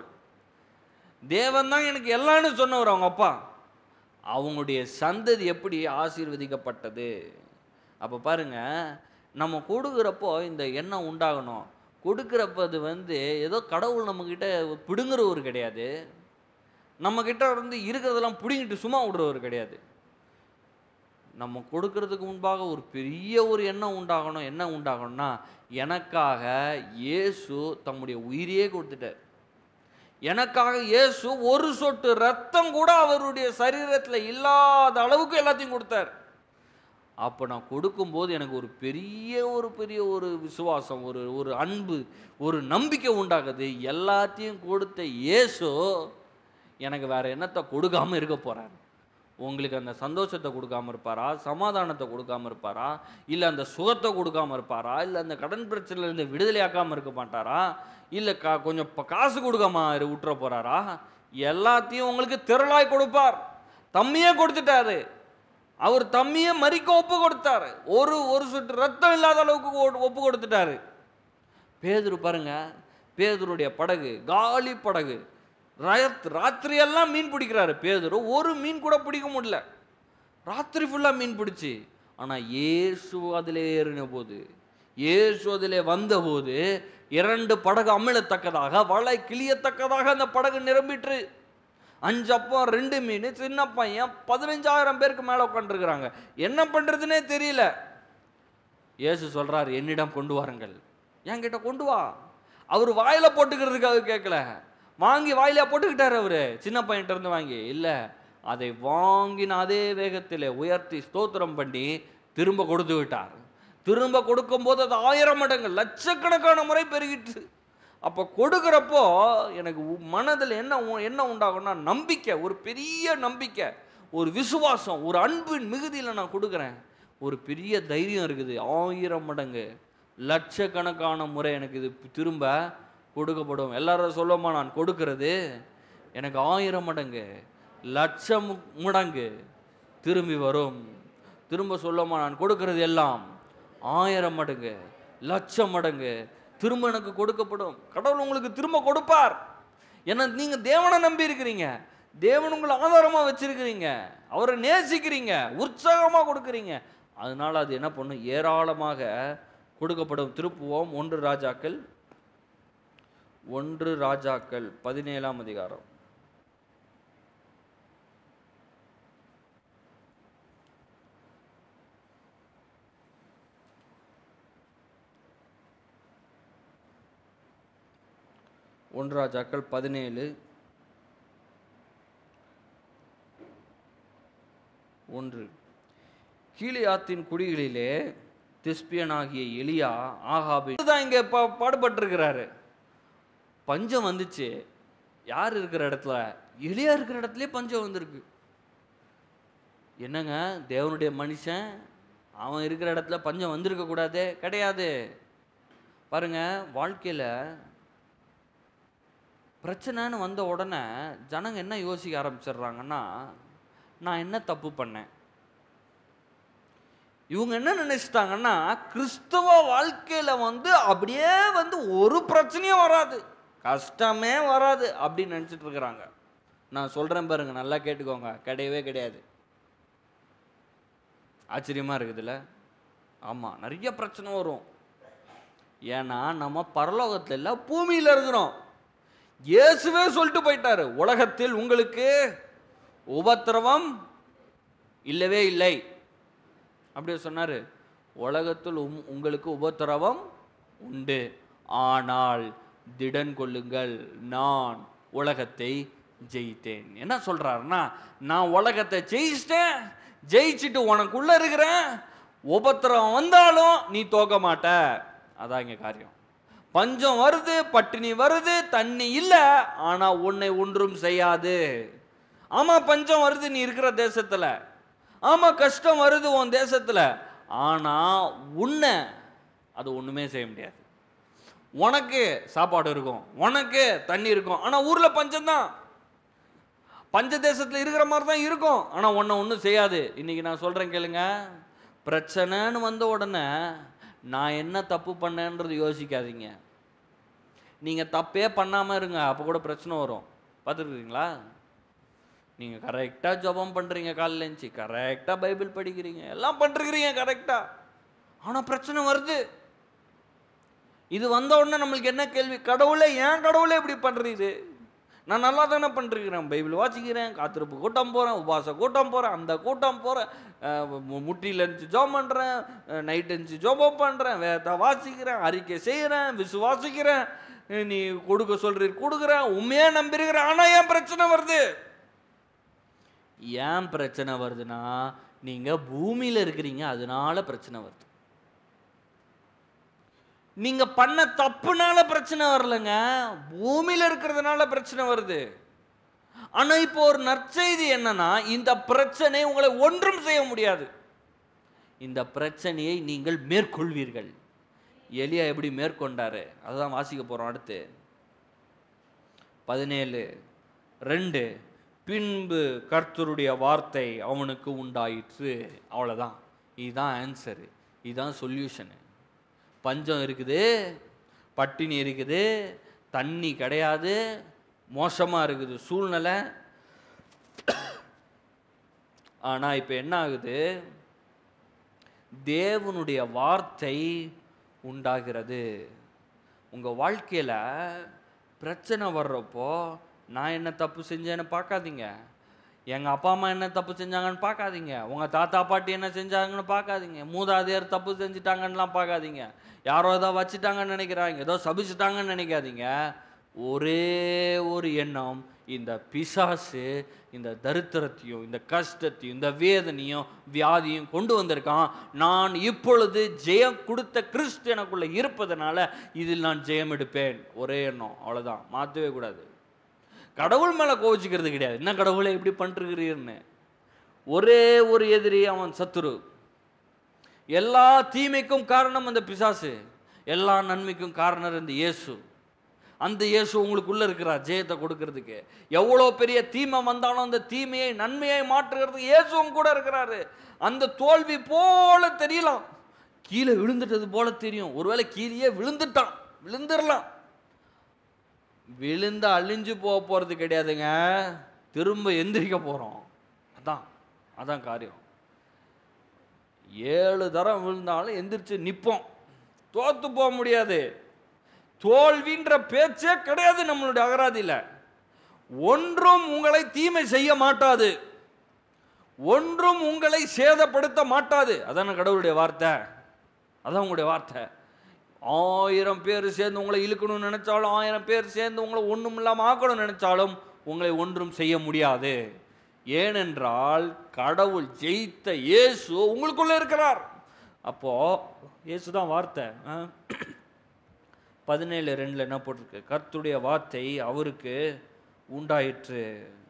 தேவன் தான் எனக்கு எல்லாம்னு சொன்னவர் அவங்க அப்பா. அவங்களுடைய சந்ததி எப்படி ஆசீர்வதிக்கப்பட்டது. அப்போ பாருங்க, நம்ம கொடுக்குறப்போ இந்த எண்ணம் உண்டாகணும். கொடுக்குறப்ப அது வந்து ஏதோ கடவுள் நம்மக்கிட்ட பிடுங்குறவர் கிடையாது, நம்மக்கிட்ட வந்து இருக்கிறதெல்லாம் பிடிங்கிட்டு சும்மா விடுறவர் கிடையாது. நம்ம கொடுக்கறதுக்கு முன்பாக ஒரு பெரிய ஒரு எண்ணம் உண்டாகணும். என்ன உண்டாகணும்னா, எனக்காக இயேசு தம்முடைய உயிரையே கொடுத்துட்டார். எனக்காக இயேசு ஒரு சொட்டு ரத்தம் கூட அவருடைய சரீரத்தில் இல்லாத அளவுக்கு எல்லாத்தையும் கொடுத்தார். அப்போ நான் கொடுக்கும்போது எனக்கு ஒரு பெரிய ஒரு பெரிய ஒரு விசுவாசம், ஒரு ஒரு அன்பு, ஒரு நம்பிக்கை உண்டாகுது. எல்லாத்தையும் கொடுத்த இயேசு எனக்கு வேற என்னத்தை கொடுக்காம இருக்க போறார்? உங்களுக்கு அந்த சந்தோஷத்தை கொடுக்காம இருப்பாரா, சமாதானத்தை கொடுக்காம இருப்பாரா, இல்லை அந்த சுகத்தை கொடுக்காம இருப்பாரா, இல்லை அந்த கடன் பிரச்சனையிலேருந்து விடுதலையாக்காமல் இருக்க மாட்டாரா, இல்லை கா கொஞ்சம் காசு கொடுக்காம விட்டுற போறாரா? எல்லாத்தையும் உங்களுக்கு திரளாய் கொடுப்பார். தம்மையே கொடுத்துட்டாரு, அவர் தம்மையே மறிக்க ஒப்பு கொடுத்தாரு. ஒரு ஒரு சொட்டு ரத்தம் இல்லாத அளவுக்கு ஒப்பு கொடுத்துட்டாரு. பேதுரு பாருங்க, பேதுருடைய படகு காலி படகு, ராத்திரி எல்லாம் மீன் பிடிக்கிறாரு பேதுரு, ஒரு மீன் கூட பிடிக்க முடியல, ராத்திரி ஃபுல்லாக மீன் பிடிச்சி. ஆனால் இயேசு அதிலே ஏறின போது, இயேசு அதிலே வந்தபோது இரண்டு படகு அமிழத்தக்கதாக, வலை கிளியத்தக்கதாக அந்த படகு நிரம்பிற்று. அஞ்சு அப்பா ரெண்டு மீன், சின்ன பையன், பதினஞ்சாயிரம் பேருக்கு மேலே உட்காந்துருக்குறாங்க. என்ன பண்ணுறதுனே தெரியல. இயேசு சொல்கிறார், என்னிடம் கொண்டு வாருங்கள். என்கிட்ட கொண்டு வா. அவர் வாயில போட்டுக்கிறதுக்காக கேட்கல, வாங்கி வாயில போட்டுக்கிட்டார். அவரு சின்ன பையன்கிட்ட இருந்து வாங்கி இல்லை, அதை வாங்கின அதே வேகத்தில் உயர்த்தி ஸ்தோத்திரம் பண்ணி திரும்ப கொடுத்து விட்டார். திரும்ப கொடுக்கும் போது அது ஆயிரம் மடங்கு லட்சக்கணக்கான முறை பெருகிட்டு. அப்போ கொடுக்குறப்போ எனக்கு மனதில் என்ன என்ன உண்டாகும்னா, நம்பிக்கை, ஒரு பெரிய நம்பிக்கை, ஒரு விசுவாசம், ஒரு அன்பின் மிகுதியில் நான் கொடுக்குறேன். ஒரு பெரிய தைரியம் இருக்குது. ஆயிரம் மடங்கு லட்சக்கணக்கான முறை எனக்கு இது திரும்ப கொடுக்கப்படும். எல்லாரும் சொல்லுமா, நான் கொடுக்கிறது எனக்கு ஆயிரம் மடங்கு லட்சம் மடங்கு திரும்பி வரும். திரும்ப சொல்லுமா, நான் கொடுக்கிறது எல்லாம் ஆயிரம் மடங்கு லட்சம் மடங்கு திரும்ப எனக்கு கொடுக்கப்படும். கடவுள் உங்களுக்கு திரும்ப கொடுப்பார். ஏன்னா நீங்க தேவனை நம்பி இருக்கிறீங்க, தேவன் உங்களை ஆதாரமா வச்சிருக்கிறீங்க, அவரை நேசிக்கிறீங்க, உற்சாகமா கொடுக்குறீங்க. அதனால அது என்ன பண்ணும், ஏராளமாக கொடுக்கப்படும். திருப்புவோம் ஒன்று ராஜாக்கள் ஒன்று ராஜாக்கள் பதினேழாம் அதிகாரம். ஒன்று ராஜாக்கள் பதினேழு ஒன்று. கீலேயாத்தின் குடிகளிலே திஸ்பியனாகிய எலியா ஆகாபு தான் இங்கே பா பாடுபட்டிருக்கிறாரு. பஞ்சம் வந்துச்சு. யார் இருக்கிற இடத்துல? எலியா இருக்கிற இடத்துலயே பஞ்சம் வந்திருக்கு. என்னங்க தேவனுடைய மனுஷன், அவன் இருக்கிற இடத்துல பஞ்சம் வந்திருக்க கூடாது? கிடையாது. பாருங்க, வாழ்க்கையில் பிரச்சனைன்னு வந்த உடனே ஜனங்க என்ன யோசிக்க ஆரம்பிச்சிடுறாங்கன்னா, நான் என்ன தப்பு பண்ணேன்? இவங்க என்ன நினைச்சிட்டாங்கன்னா, கிறிஸ்தவ வாழ்க்கையில வந்து அப்படியே வந்து ஒரு பிரச்சனையும் வராது, கஷ்டமே வராது அப்படின்னு நினைச்சிட்டு இருக்கிறாங்க. நான் சொல்றேன் பாருங்க, நல்லா கேட்டுக்கோங்க, கிடையவே கிடையாது. ஆச்சரியமா இருக்குதுல்ல? ஆமா, நிறைய பிரச்சனை வரும். ஏன்னா நம்ம பரலோகத்துல இல்ல, பூமியில இருக்கிறோம். இயேசுவே சொல்லிட்டு போயிட்டாரு, உலகத்தில் உங்களுக்கு உபத்திரவம் இல்லவே இல்லை. அப்படியே சொன்னாரு, உலகத்தில் உங்களுக்கு உபத்திரவம் உண்டு, ஆனால் திடன் கொள்ளுங்கள், நான் உலகத்தை ஜெயித்தேன். என்ன சொல்றாருன்னா, நான் உலகத்தை ஜெயிச்சிட்டேன், ஜெயிச்சுட்டு உனக்குள்ள இருக்கிறேன், உபத்திரம் வந்தாலும் நீ தோக்க மாட்ட. அதான் இங்க காரியம். பஞ்சம் வருது, பட்டினி வருது, தண்ணி இல்லை, ஆனா உன்னை ஒன்றும் செய்யாது. ஆமா, பஞ்சம் வருது நீ இருக்கிற தேசத்துல, ஆமா கஷ்டம் வருது உன் தேசத்துல, ஆனா உன்னை அது ஒண்ணுமே செய்ய முடியாது. உனக்கு சாப்பாடு இருக்கும், உனக்கு தண்ணி இருக்கும், ஆனா ஊர்ல பஞ்சம் தான். பஞ்ச தேசத்துல இருக்கிற மாதிரி தான் இருக்கும், ஆனா உன்னை ஒன்றும் செய்யாது. இன்னைக்கு நான் சொல்றேன் கேளுங்க, பிரச்சனைன்னு வந்த உடனே நான் என்ன தப்பு பண்ணேன்றது யோசிக்காதீங்க. நீங்க தப்பே பண்ணாம இருங்க, அப்ப கூட பிரச்சனை வரும். பார்த்துருக்கீங்களா? நீங்க கரெக்டா ஜெபம் பண்றீங்க, காலையில எழுந்துச்சு கரெக்டா பைபிள் படிக்கிறீங்க, எல்லாம் பண்றீங்க கரெக்டா, ஆனா பிரச்சனை வருது. இது வந்த உடனே நம்மளுக்கு என்ன கேள்வி? கடவுளே, ஏன் கடவுளே இப்படி பண்றீது? நான் நல்லா தானே பண்ணிருக்கிறேன், பைபிள் வாசிக்கிறேன், காத்திருப்பு கூட்டம் போறேன், உபாச கூட்டம் போறேன், அந்த கூட்டம் போறேன், முட்டியில் இருந்துச்சு ஜோம் பண்றேன், நைட் இருந்துச்சு ஜோபம் பண்றேன், வேத வாசிக்கிறேன், அறிக்கை செய்யறேன், விசுவாசிக்கிறேன், நீ கொடுக்க சொல்றீர் கொடுக்குறேன், உண்மையா நம்பிருக்கிறேன், ஆனா ஏன் பிரச்சனை வருது? ஏன் பிரச்சனை வருதுன்னா, நீங்க பூமியில இருக்கிறீங்க, அதனால பிரச்சனை வருது. நீங்க பண்ண தப்புனால பிரச்சனை வரலங்க, பூமியில இருக்கிறதுனால பிரச்சனை வருது. ஆனா இப்போ ஒரு நற்செய்தி என்னன்னா, இந்த பிரச்சனை உங்களை ஒன்றும் செய்ய முடியாது. இந்த பிரச்சனையை நீங்கள் மேற்கொள்வீர்கள். எலியா எப்படி மேற்கொண்டாரு அதுதான் வாசிக்க போறோம். அடுத்து பதினேழு ரெண்டு, பின்பு கர்த்தருடைய வார்த்தை அவனுக்கு உண்டாயிற்று. அவ்வளவுதான், இதுதான் ஆன்சரு, இதுதான் சொல்யூஷனு. பஞ்சம் இருக்குது, பட்டினி இருக்குது, தண்ணி கிடையாது, மோசமா இருக்குது சூழ்நிலை. ஆனா இப்ப என்ன ஆகுது? தேவனுடைய வார்த்தை உண்டாகிறது. உங்க வாழ்க்கையில பிரச்சனை வர்றப்போ, நான் என்ன தப்பு செஞ்சேன்னு பார்க்காதீங்க, எங்க அப்பா அம்மா என்ன தப்பு செஞ்சாங்கன்னு பார்க்காதீங்க, உங்க தாத்தா பாட்டி என்ன செஞ்சாங்கன்னு பார்க்காதீங்க, மூதாதையர் தப்பு செஞ்சுட்டாங்கன்னுலாம் பார்க்காதீங்க, யாரோ ஏதோ வச்சுட்டாங்கன்னு நினைக்கிறாங்க, ஏதோ சபிச்சுட்டாங்கன்னு நினைக்காதீங்க. ஒரே ஒரு எண்ணம், இந்த பிசாசு இந்த தரித்திரத்தையும் இந்த கஷ்டத்தையும் இந்த வேதனையும் வியாதியும் கொண்டு வந்திருக்கான். நான் இப்பொழுது ஜெயம் கொடுத்த கிறிஸ்து எனக்குள்ள இருப்பதனால இதில் நான் ஜெயம் எடுப்பேன். ஒரே எண்ணம், அவ்வளவுதான், மாற்றவே கூடாது. கடவுள் மேல கோவிச்சுக்கிறது கிடையாது, என்ன கடவுளை இப்படி பண்ணிருக்கிறீர்னு. ஒரே ஒரு எதிரி, அவன் சத்துரு. எல்லா தீமைக்கும் காரணம் அந்த பிசாசு, எல்லா நன்மைக்கும் காரணம் இந்த இயேசு. அந்த இயேசு உங்களுக்குள்ள இருக்கிறார் ஜெயத்தை கொடுக்கறதுக்கு. எவ்வளோ பெரிய தீமை வந்தாலும் அந்த தீமையை நன்மையை மாற்றுகிறதுக்கு இயேசுவும் கூட இருக்கிறாரு. அந்த தோல்வி போல தெரியலாம், கீழே விழுந்துட்டது போல தெரியும், ஒருவேளை கீழே விழுந்துட்டான், விழுந்துடலாம். விழுந்து அழிஞ்சு போக போறது கிடையாதுங்க, திரும்ப எந்திரிக்க போறோம். அதான் அதான் காரியம். ஏழு தரம் விழுந்தாலும் எந்திரிச்சு நிற்போம், தோத்து போக முடியாது. தோல்வின்ற பேச்சே கிடையாது நம்மளுடைய அகராதியில. ஒன்றும் உங்களை தீமை செய்ய மாட்டாது, ஒன்றும் உங்களை சேதப்படுத்த மாட்டாது. அதான கடவுளுடைய வார்த்தை, அதான் உங்களுடைய வார்த்தை. ஆயிரம் பேர் சேர்ந்து உங்களை இழுக்கணும்னு நினைச்சாலும், ஆயிரம் பேர் சேர்ந்து உங்களை ஒன்றும் இல்லாமல் ஆக்கணும்னு நினைச்சாலும் உங்களை ஒன்றும் செய்ய முடியாது. ஏனென்றால் கடவுள் ஜெயித்த இயேசு உங்களுக்குள்ள இருக்கிறார். அப்போ இயேசு தான் வார்த்தை. பதினேழு ரெண்டுல என்ன போட்டிருக்கு? கர்த்தருடைய வார்த்தை அவருக்கு உண்டாயிற்று.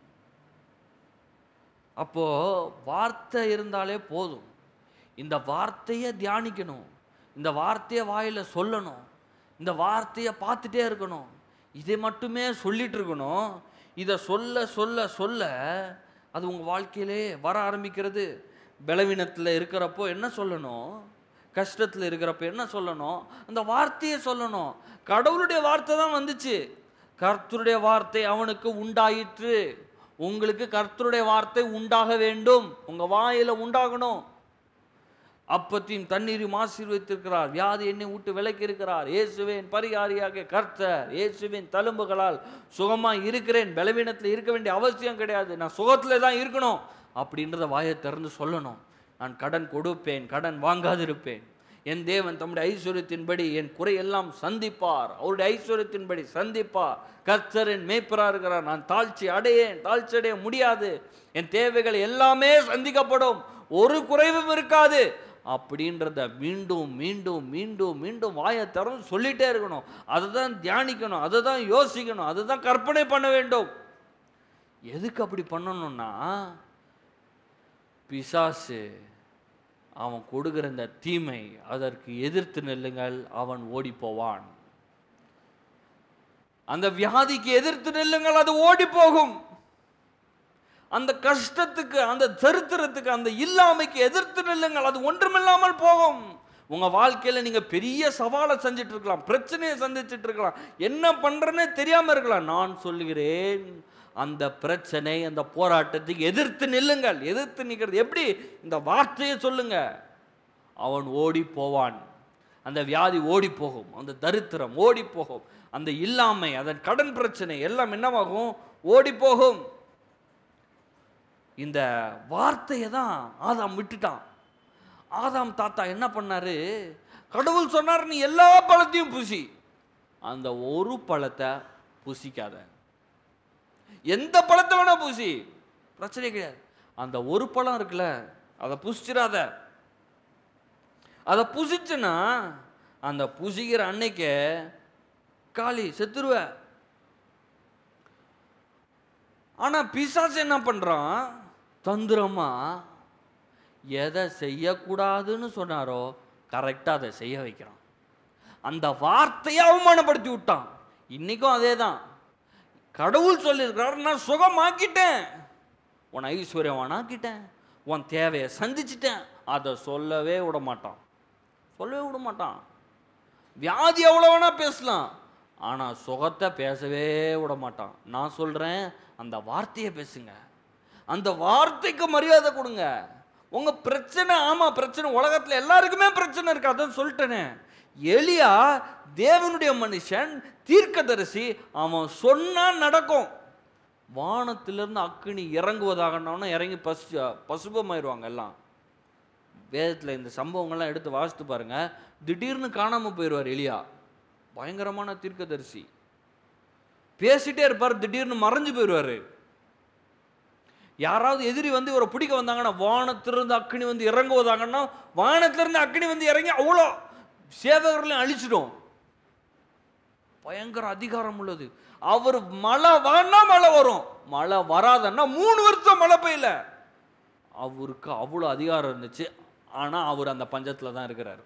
அப்போ வார்த்தை இருந்தாலே போதும். இந்த வார்த்தையை தியானிக்கணும், இந்த வார்த்தையை வாயில சொல்லணும், இந்த வார்த்தையை பார்த்துட்டே இருக்கணும், இதை மட்டுமே சொல்லிட்டு இருக்கணும். இதை சொல்ல சொல்ல சொல்ல அது உங்கள் வாழ்க்கையிலே வர ஆரம்பிக்கிறது. பலவீனத்தில் இருக்கிறப்போ என்ன சொல்லணும்? கஷ்டத்தில் இருக்கிறப்ப என்ன சொல்லணும்? அந்த வார்த்தையை சொல்லணும். கடவுளுடைய வார்த்தை தான் வந்துச்சு. கர்த்தருடைய வார்த்தை அவனுக்கு உண்டாயிற்று. உங்களுக்கு கர்த்தருடைய வார்த்தை உண்டாக வேண்டும், உங்கள் வாயில உண்டாகணும். அப்பத்தையும் தண்ணீரையும் ஆசீர்வதித்திருக்கிறார், வியாதி என்னை விட்டு விலக்கி இருக்கிறார், இயேசுவின் பரிகாரியாக கர்த்தர், இயேசுவின் தழும்புகளால் சுகமாக இருக்கிறேன், பலவீனத்தில் இருக்க வேண்டிய அவசியம் கிடையாது, நான் சுகத்தில் தான் இருக்கணும் அப்படின்றத வாயை திறந்து சொல்லணும். நான் கடன் கொடுப்பேன், கடன் வாங்காதிருப்பேன், என் தேவன் தம்முடைய ஐஸ்வர்யத்தின்படி என் குறையெல்லாம் சந்திப்பார், அவருடைய ஐஸ்வர்யத்தின்படி சந்திப்பார், கர்த்தரின் மேய்ப்பராக இருக்கிறார், நான் தாழ்ச்சி அடையேன், தாழ்ச்சி அடைய முடியாது, என் தேவைகள் எல்லாமே சந்திக்கப்படும், ஒரு குறைவும் இருக்காது அப்படின்றத மீண்டும் மீண்டும் மீண்டும் மீண்டும் வாயை திறந்து சொல்லிட்டே இருக்கணும். அதை தான் தியானிக்கணும், அதை தான் யோசிக்கணும், அதை தான் கற்பனை பண்ண வேண்டும். எதுக்கு அப்படி பண்ணணும்னா, பிசாசு அவன் கொடுக்கிற இந்த தீமை அதற்கு எதிர்த்து நில்லுங்கள், அவன் ஓடி போவான். அந்த வியாதிக்கு எதிர்த்து நில்லுங்கள், அது ஓடி போகும். அந்த கஷ்டத்துக்கு, அந்த தரித்திரத்துக்கு, அந்த இல்லாமைக்கு எதிர்த்து நில்லுங்கள், அது ஒன்றுமில்லாமல் போகும். உங்க வாழ்க்கையில நீங்க பெரிய சவாலை செஞ்சுட்டு இருக்கலாம், பிரச்சனையை சந்திச்சுட்டு இருக்கலாம், என்ன பண்றேன்னு தெரியாம இருக்கலாம். நான் சொல்லுகிறேன், அந்த பிரச்சனை, அந்த போராட்டத்துக்கு எதிர்த்து நில்லுங்கள். எதிர்த்து நிற்கிறது எப்படி? இந்த வார்த்தையை சொல்லுங்க, அவன் ஓடி போவான். அந்த வியாதி ஓடி போகும், அந்த தரித்திரம் ஓடி போகும், அந்த இல்லாமை, அதன் கடன் பிரச்சனை எல்லாம் என்னவாகும்? ஓடி போகும். இந்த வார்த்தையை தான் ஆதாம் விட்டுட்டான். ஆதாம் தாத்தா என்ன பண்ணாரு? கடவுள் சொன்னார், நீ எல்லா பழத்தையும் புசி, அந்த ஒரு பழத்தை புசிக்காத. எந்த பழத்தை வேணா பூசி, பிரச்சனை கிடையாது, அந்த ஒரு பழம் இருக்குல்ல அதை புசிச்சிடாத. அதை புசிச்சுன்னா அந்த புசிக்கிற அன்னைக்கு காலி, செத்துருவ. ஆனா பிசாசு என்ன பண்றான்? தந்திரமா எதை செய்யக்கூடாதுன்னு சொன்னாரோ கரெக்டா அதை செய்ய வைக்கிறான். அந்த வார்த்தையை அவமானப்படுத்தி விட்டான். இன்னைக்கும் அதே தான். கடவுள் சொல்லியிருக்கிறார், நான் சுகமாக்கிட்டேன், உன் ஐஸ்வர்யவானாக்கிட்டேன், உன் தேவையை சந்திச்சிட்டேன், அதை சொல்லவே விட மாட்டான். சொல்லவே விட மாட்டான். வியாதி எவ்வளோ வேணா பேசலாம், ஆனால் சுகத்தை பேசவே விட மாட்டான். நான் சொல்கிறேன், அந்த வார்த்தையை பேசுங்க, அந்த வார்த்தைக்கு மரியாதை கொடுங்க. உங்கள் பிரச்சனை, ஆமாம் பிரச்சனை, உலகத்தில் எல்லாருக்குமே பிரச்சனை இருக்கு, அதான் சொல்லிட்டேனே. எலியா தேவனுடைய மனுஷன், தீர்க்கதரிசி, அவன் சொன்னா நடக்கும். வானத்திலிருந்து அக்கினி இறங்குவதாக இறங்கி பசு பசுபமாயிருவாங்க எல்லாம். வேதத்தில் இந்த சம்பவங்கள்லாம் எடுத்து வாசித்து பாருங்க. திடீர்னு காணாமல் போயிடுவார் எலியா. பயங்கரமான தீர்க்கதரிசி, பேசிட்டே இருப்பார், திடீர்னு மறைஞ்சு போயிடுவார். யாராவது எதிரி வந்து இவரை பிடிக்க வந்தாங்கன்னா, வானத்திலிருந்து அக்கினி வந்து இறங்குவதாங்கன்னா, வானத்திலிருந்து அக்கினி வந்து இறங்கி அவ்வளோ சேவகர்களையும் அழிச்சிடும். பயங்கர அதிகாரம் உள்ளது. அவர் மழை வானா மழை வரும், மழை வராதன்னா மூணு வருஷம் மழை பெய்யல. அவருக்கு அவ்வளோ அதிகாரம் இருந்துச்சு. ஆனா அவர் அந்த பஞ்சத்துல தான் இருக்கிறார்.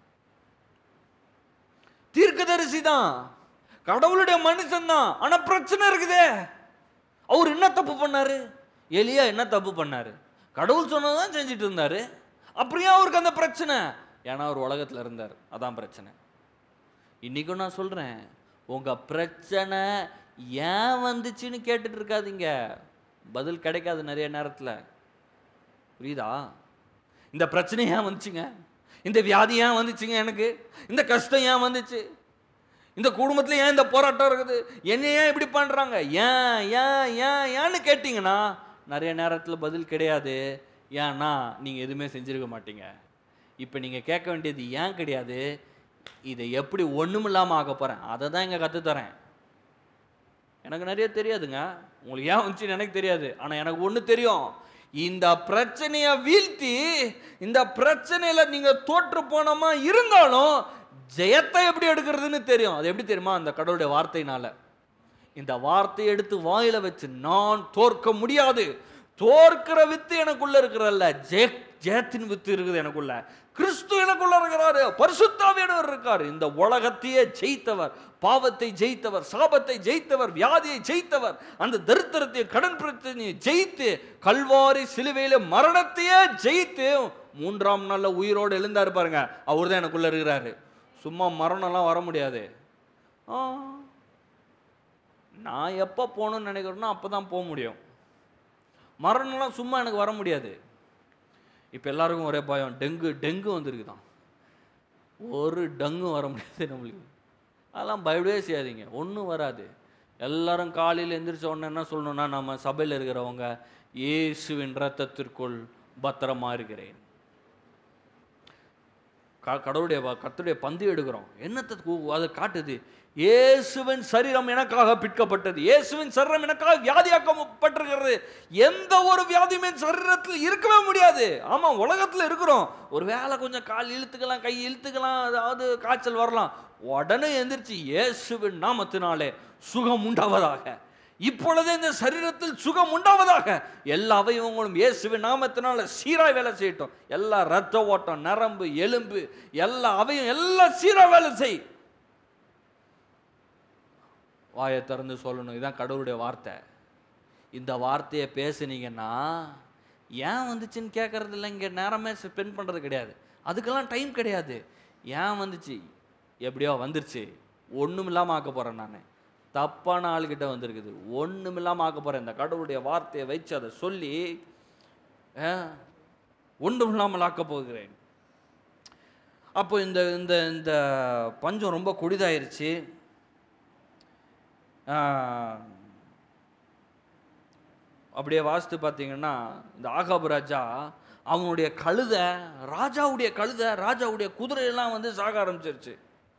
தீர்க்கதரிசி தான், கடவுளுடைய மனுஷன் தான், ஆனா பிரச்சனை இருக்குதே. அவர் என்ன தப்பு பண்ணாரு? எலியா என்ன தப்பு பண்ணாரு? கடவுள் சொன்னதான் செஞ்சுட்டு இருந்தாரு. அப்படியே அவருக்கு அந்த பிரச்சனை, ஏன்னா அவர் உலகத்துல இருந்தார், அதான் பிரச்சனை. இன்னைக்கும் நான் சொல்றேன், உங்க பிரச்சனை ஏன் வந்துச்சுன்னு கேட்டுட்டு இருக்காதீங்க, பதில் கிடைக்காது நிறைய நேரத்துல. புரியுதா? இந்த பிரச்சனை ஏன் வந்துச்சுங்க, இந்த வியாதி ஏன் வந்துச்சுங்க, எனக்கு இந்த கஷ்டம் ஏன் வந்துச்சு, இந்த குடும்பத்துல ஏன் இந்த போராட்டம் இருக்குது, என்ன ஏன் இப்படி பண்றாங்க, ஏன் ஏன் ஏன் ஏன்னு கேட்டீங்கன்னா நிறைய நேரத்துல பதில் கிடையாது. ஏன்னா நீங்க எதுவுமே செஞ்சிருக்க மாட்டீங்க. இப்ப நீங்க கேட்க வேண்டியது ஏன் கிடையாது, இதை எப்படி ஒண்ணும் இல்லாம ஆக்க போறேன், அதை தான் இங்க கத்து தரேன். எனக்கு நிறைய தெரியாதுங்க. உங்களுக்கு ஏன் வந்துச்சுன்னு எனக்கு தெரியாது. ஆனால் எனக்கு ஒன்று தெரியும், இந்த பிரச்சனையை வீழ்த்தி இந்த பிரச்சனையில் நீங்கள் தோற்று போனமா இருந்தாலும் ஜெயத்தை எப்படி எடுக்கிறதுன்னு தெரியும். அது எப்படி தெரியுமா? அந்த கடவுளுடைய வார்த்தையினால. இந்த வார்த்தையை எடுத்து வாயில வச்சு, நான் தோற்க முடியாது, தோற்கிற வித்து எனக்குள்ள இருக்கிறல்ல, ஜெய ஜெயத்தின் வித்து இருக்குது எனக்குள்ள, கிறிஸ்து எனக்குள்ள இருக்கிறாரு, பரிசுத்தாவியானவர் இருக்காரு. இந்த உலகத்தையே ஜெயித்தவர், பாவத்தை ஜெயித்தவர், சாபத்தை ஜெயித்தவர், வியாதியை ஜெயித்தவர், அந்த தரித்திரத்தை கடன் பிரச்சனையை ஜெயித்து, கல்வாரி சிலுவையில மரணத்தையே ஜெயித்து மூன்றாம் நாள்ல உயிரோடு எழுந்தாரு பாருங்க. அவர் தான் எனக்குள்ள இருக்கிறாரு. சும்மா மரணம்லாம் வர முடியாது. நான் எப்போ போகணும்னு நினைக்கிறேன்னா அப்போ தான் போக முடியும். மரணம்லாம் சும்மா எனக்கு வர முடியாது. இப்போ எல்லாருக்கும் ஒரே பயம், டெங்கு டெங்கு வந்துருக்குதான். ஒரு டெங்கு வர முடியாது நம்மளுக்கு. அதெல்லாம் பயப்படவே செய்யாதீங்க, ஒன்றும் வராது. எல்லாரும் காலையில் எந்திரிச்ச உடனே என்ன சொல்லணும்னா, நம்ம சபையில் இருக்கிறவங்க, இயேசுவின் இரத்தத்திற்குள் பத்திரமா இருக்கிறேன். கடவுளுடைய கர்த்தருடைய பந்து எடுக்கிறோம், என்னத்தை அதை காட்டுது? இயேசுவின் சரீரம் எனக்காக பிற்கப்பட்டது, இயேசுவின் சரீரம் எனக்காக வியாதியாக்கப்பட்டிருக்கிறது. எந்த ஒரு வியாதியுமே சரீரத்தில் இருக்கவே முடியாது. ஆமாம், உலகத்தில் இருக்கிறோம், ஒரு வேலை கொஞ்சம் கால் இழுத்துக்கலாம், கை இழுத்துக்கலாம், அதாவது காய்ச்சல் வரலாம், உடனே எந்திரிச்சு இயேசுவின் நாமத்தினாலே சுகம் உண்டாவதாக, இப்பொழுதே இந்த சரீரத்தில் சுகம் உண்டாவதாக, எல்லா அவயவங்களும் இயேசுவின் நாமத்தினால சீராய் வேலை செய்யட்டும். எல்லா ரத்த ஓட்டம், நரம்பு, எலும்பு, எல்லா அவயம் எல்லாம் சீராய் வேலை செய். வாயை திறந்து சொல்லணும், இதுதான் கடவுளுடைய வார்த்தை. இந்த வார்த்தையை பேசுனீங்கன்னா ஏன் வந்துச்சுன்னு கேட்கறது இல்லை, இங்கே நேரமே ஸ்பெண்ட் பண்ணுறது கிடையாது, அதுக்கெல்லாம் டைம் கிடையாது. ஏன் வந்துச்சு, எப்படியோ வந்துருச்சு, ஒன்றும் இல்லாமல் ஆக்க போகிறேன், நான் தப்பான ஆள்கிட்ட வந்திருக்குது, ஒன்றும் இல்லாமல் ஆக்க போகிறேன். இந்த கடவுளுடைய வார்த்தையை வச்சு அதை சொல்லி ஒன்றும் இல்லாமல் ஆக்க போகிறேன். அப்போ இந்த இந்த இந்த பஞ்சம் ரொம்ப கொடிதாயிருச்சு. அப்படியே வாசித்து பார்த்தீங்கன்னா, இந்த ஆகாபு ராஜா அவனுடைய கழுதை, ராஜாவுடைய கழுதை, ராஜாவுடைய குதிரையெல்லாம் வந்து சாக ஆரம்பிச்சிருச்சு.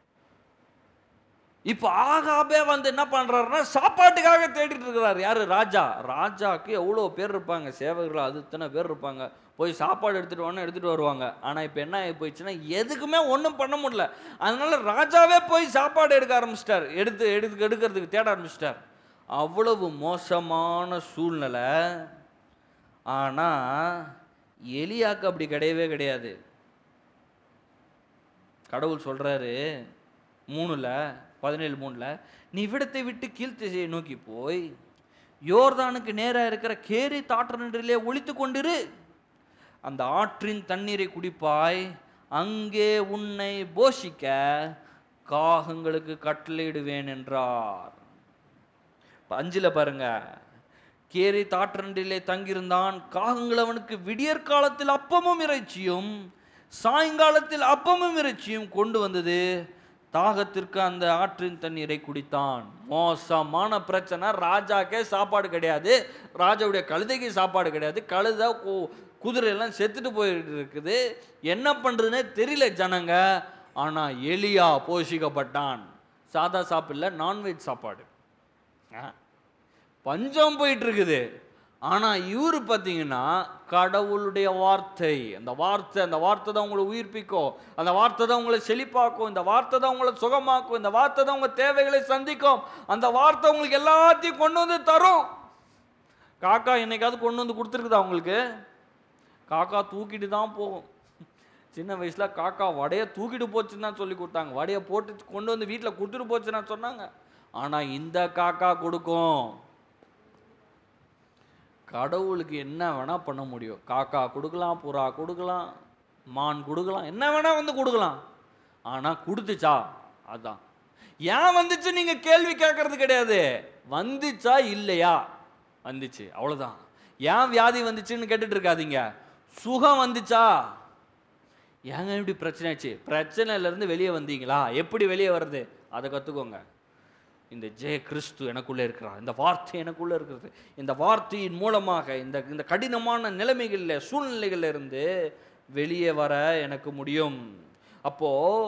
இப்போ ஆகாபே வந்து என்ன பண்றாருன்னா, சாப்பாட்டுக்காக தேடிட்டு இருக்கிறார். யாரு? ராஜா. ராஜாக்கு எவ்வளோ பேர் இருப்பாங்க, சேவகர்கள் அது இத்தனை பேர் இருப்பாங்க, போய் சாப்பாடு எடுத்துட்டு வாங்க எடுத்துட்டு வருவாங்க. ஆனால் இப்போ என்ன ஆகி போயிடுச்சுன்னா, எதுக்குமே ஒன்றும் பண்ண முடியல. அதனால ராஜாவே போய் சாப்பாடு எடுக்க ஆரம்பிச்சிட்டார், எடுத்து எடுத்து எடுக்கிறதுக்கு தேட ஆரம்பிச்சிட்டார். அவ்வளவு மோசமான சூழ்நிலை. ஆனால் எலியாக்கு அப்படி கிடையவே கிடையாது. கடவுள் சொல்றாரு மூணுல பதினேழு மூணுல, நீ விடத்தை விட்டு கீழ்த்திசையை நோக்கி போய் யோர்தானுக்கு நேராக இருக்கிற கேரி தாற்றனிலே ஒளித்து கொண்டிரு, அந்த ஆற்றின் தண்ணீரை குடிப்பாய், அங்கே உன்னை போஷிக்க காகங்களுக்கு கட்டளையிடுவேன் என்றார். அஞ்சுல பாருங்க, கேரி தாற்றனிலே தங்கியிருந்தான், காகங்கள் அவனுக்கு விடியற் காலத்தில் அப்பமும் இறைச்சியும் சாயங்காலத்தில் அப்பமும் இறைச்சியும் கொண்டு வந்தது, தாகத்திற்கு அந்த ஆற்றின் தண்ணீரை குடித்தான். மோசமான பிரச்சனை. ராஜாக்கே சாப்பாடு கிடையாது, ராஜாவுடைய கழுதைக்கு சாப்பாடு கிடையாது, கழுதை குதிரையெல்லாம் செத்துட்டு போயிட்டு இருக்குது, என்ன பண்ணுறதுனே தெரியல ஜனங்க. ஆனால் எலியா போஷிக்கப்பட்டான். சாதா சாப்பிடல, நான்வெஜ் சாப்பாடு. பஞ்சம் போயிட்டு இருக்குது. ஆனால் இவர் பார்த்தீங்கன்னா கடவுளுடைய வார்த்தை, அந்த வார்த்தை அந்த வார்த்தை தான் உங்களை உயிர்ப்பிக்கும், அந்த வார்த்தை தான் உங்களை செழிப்பாக்கும், இந்த வார்த்தை தான் உங்களை சுகமாக்கும், இந்த வார்த்தை தான் உங்கள் தேவைகளை சந்திக்கும், அந்த வார்த்தை உங்களுக்கு எல்லாத்தையும் கொண்டு வந்து தரும். காக்கா என்னைக்காவது கொண்டு வந்து கொடுத்துருக்குதா உங்களுக்கு? காக்கா தூக்கிட்டு தான் போகும். சின்ன வயசில் காக்கா வடையை தூக்கிட்டு போச்சுன்னு தான் சொல்லி கொடுத்தாங்க, வடையை போட்டு கொண்டு வந்து வீட்டில் கொடுத்துட்டு போச்சுன்னா சொன்னாங்க. ஆனால் இந்த காக்கா கொடுக்கும். கடவுளுக்கு என்ன வேணா பண்ண முடியும். காக்கா கொடுக்கலாம், புறா கொடுக்கலாம், மான் கொடுக்கலாம், என்ன வேணா வந்து கொடுக்கலாம். ஆனால் கொடுத்துச்சா? அதான். ஏன் வந்துச்சு நீங்க கேள்வி கேட்கறது கிடையாது, வந்துச்சா இல்லையா? வந்துச்சு, அவ்வளோதான். ஏன் வியாதி வந்துச்சுன்னு கேட்டுட்டு இருக்காதீங்க, சுகம் வந்துச்சா? ஏங்க இப்படி பிரச்சனை ஆச்சு? பிரச்சனையிலேருந்து வெளியே வந்தீங்களா? எப்படி வெளியே வருது அதை கற்றுக்கோங்க. இந்த ஜெய கிறிஸ்து எனக்குள்ளே இருக்கிறார், இந்த வார்த்தை எனக்குள்ளே இருக்கிறது, இந்த வார்த்தையின் மூலமாக இந்த இந்த கடினமான நிலைமைகளில் சூழ்நிலைகளில் இருந்து வெளியே வர எனக்கு முடியும். அப்போது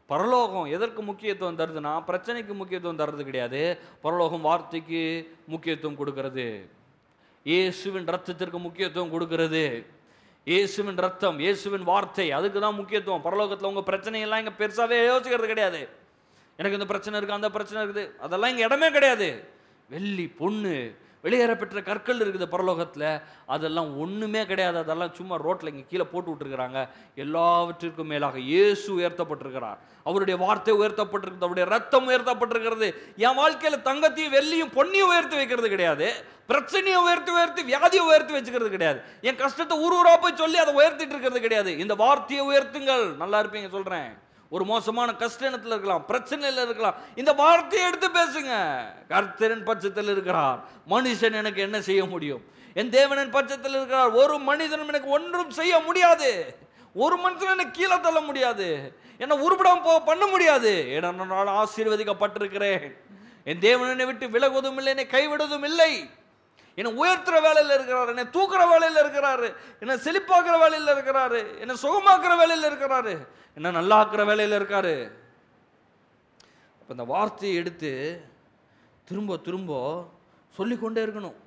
பரலோகம் எதற்கு முக்கியத்துவம் தருதுன்னா பிரச்சனைக்கு முக்கியத்துவம் தர்றது கிடையாது. பரலோகம் வார்த்தைக்கு முக்கியத்துவம் கொடுக்கிறது. இயேசுவின் ரத்தத்திற்கு முக்கியத்துவம் கொடுக்கிறது. இயேசுவின் ரத்தம், இயேசுவின் வார்த்தை, அதுக்கு தான் முக்கியத்துவம். பரலோகத்தில் உங்கள் பிரச்சனையெல்லாம் இங்கே பெருசாகவே யோசிக்கிறது கிடையாது. எனக்கு இந்த பிரச்சனை இருக்குது, அந்த பிரச்சனை இருக்குது, அதெல்லாம் இங்கே இடமே கிடையாது. வெள்ளி பொண்ணு வெளியேறப்பெற்ற கற்கள் இருக்குது பரலோகத்தில், அதெல்லாம் ஒன்றுமே கிடையாது. அதெல்லாம் சும்மா ரோட்டில் இங்கே கீழே போட்டு விட்டுருக்குறாங்க. எல்லாவற்றிற்கும் மேலாக இயேசு உயர்த்தப்பட்டிருக்கிறார். அவருடைய வார்த்தை உயர்த்தப்பட்டிருக்கு, அவருடைய ரத்தம் உயர்த்தப்பட்டிருக்கிறது. என் வாழ்க்கையில் தங்கத்தையும் வெள்ளியும் பொன்னியும் உயர்த்தி வைக்கிறது கிடையாது. பிரச்சனையை உயர்த்தி உயர்த்தி வியாதியை உயர்த்தி வச்சுக்கிறது கிடையாது. என் கஷ்டத்தை ஊர் ஊரா போய் சொல்லி அதை உயர்த்திட்டு இருக்கிறது கிடையாது. இந்த வார்த்தையை உயர்த்துங்கள், நல்லா இருப்பீங்க சொல்கிறேன். ஒரு மோசமான கஷ்டத்தில் இருக்கலாம், பிரச்சனையில் இருக்கலாம், இந்த வார்த்தையை எடுத்து பேசுங்க. கர்த்தரின் பட்சத்தில் இருக்கிறார், மனுஷன் எனக்கு என்ன செய்ய முடியும்? என் தேவனின் பட்சத்தில் இருக்கிறார், ஒரு மனிதனும் எனக்கு ஒன்றும் செய்ய முடியாது. ஒரு மனுஷன் என்னை கீழே தள்ள முடியாது, என்னை உருப்படாம போக பண்ண முடியாது. ஏன்னா நான் ஆசீர்வதிக்கப்பட்டிருக்கிறேன். என் தேவன் என்னை விட்டு விலகுவதும் இல்லை, என்னை கைவிடுவதும் இல்லை. என்னை உயர்த்துற வேலையில் இருக்கிறாரு, என்னை தூக்குற வேலையில் இருக்கிறாரு, என்னை செழிப்பாக்குற வேலையில் இருக்கிறாரு, என்னை சுகமாக்குற வேலையில் இருக்கிறாரு, என்ன நல்லா ஆக்குற வேலையில் இருக்காரு. அப்போ இந்த வார்த்தையை எடுத்து திரும்ப திரும்ப சொல்லிக்கொண்டே இருக்கணும்.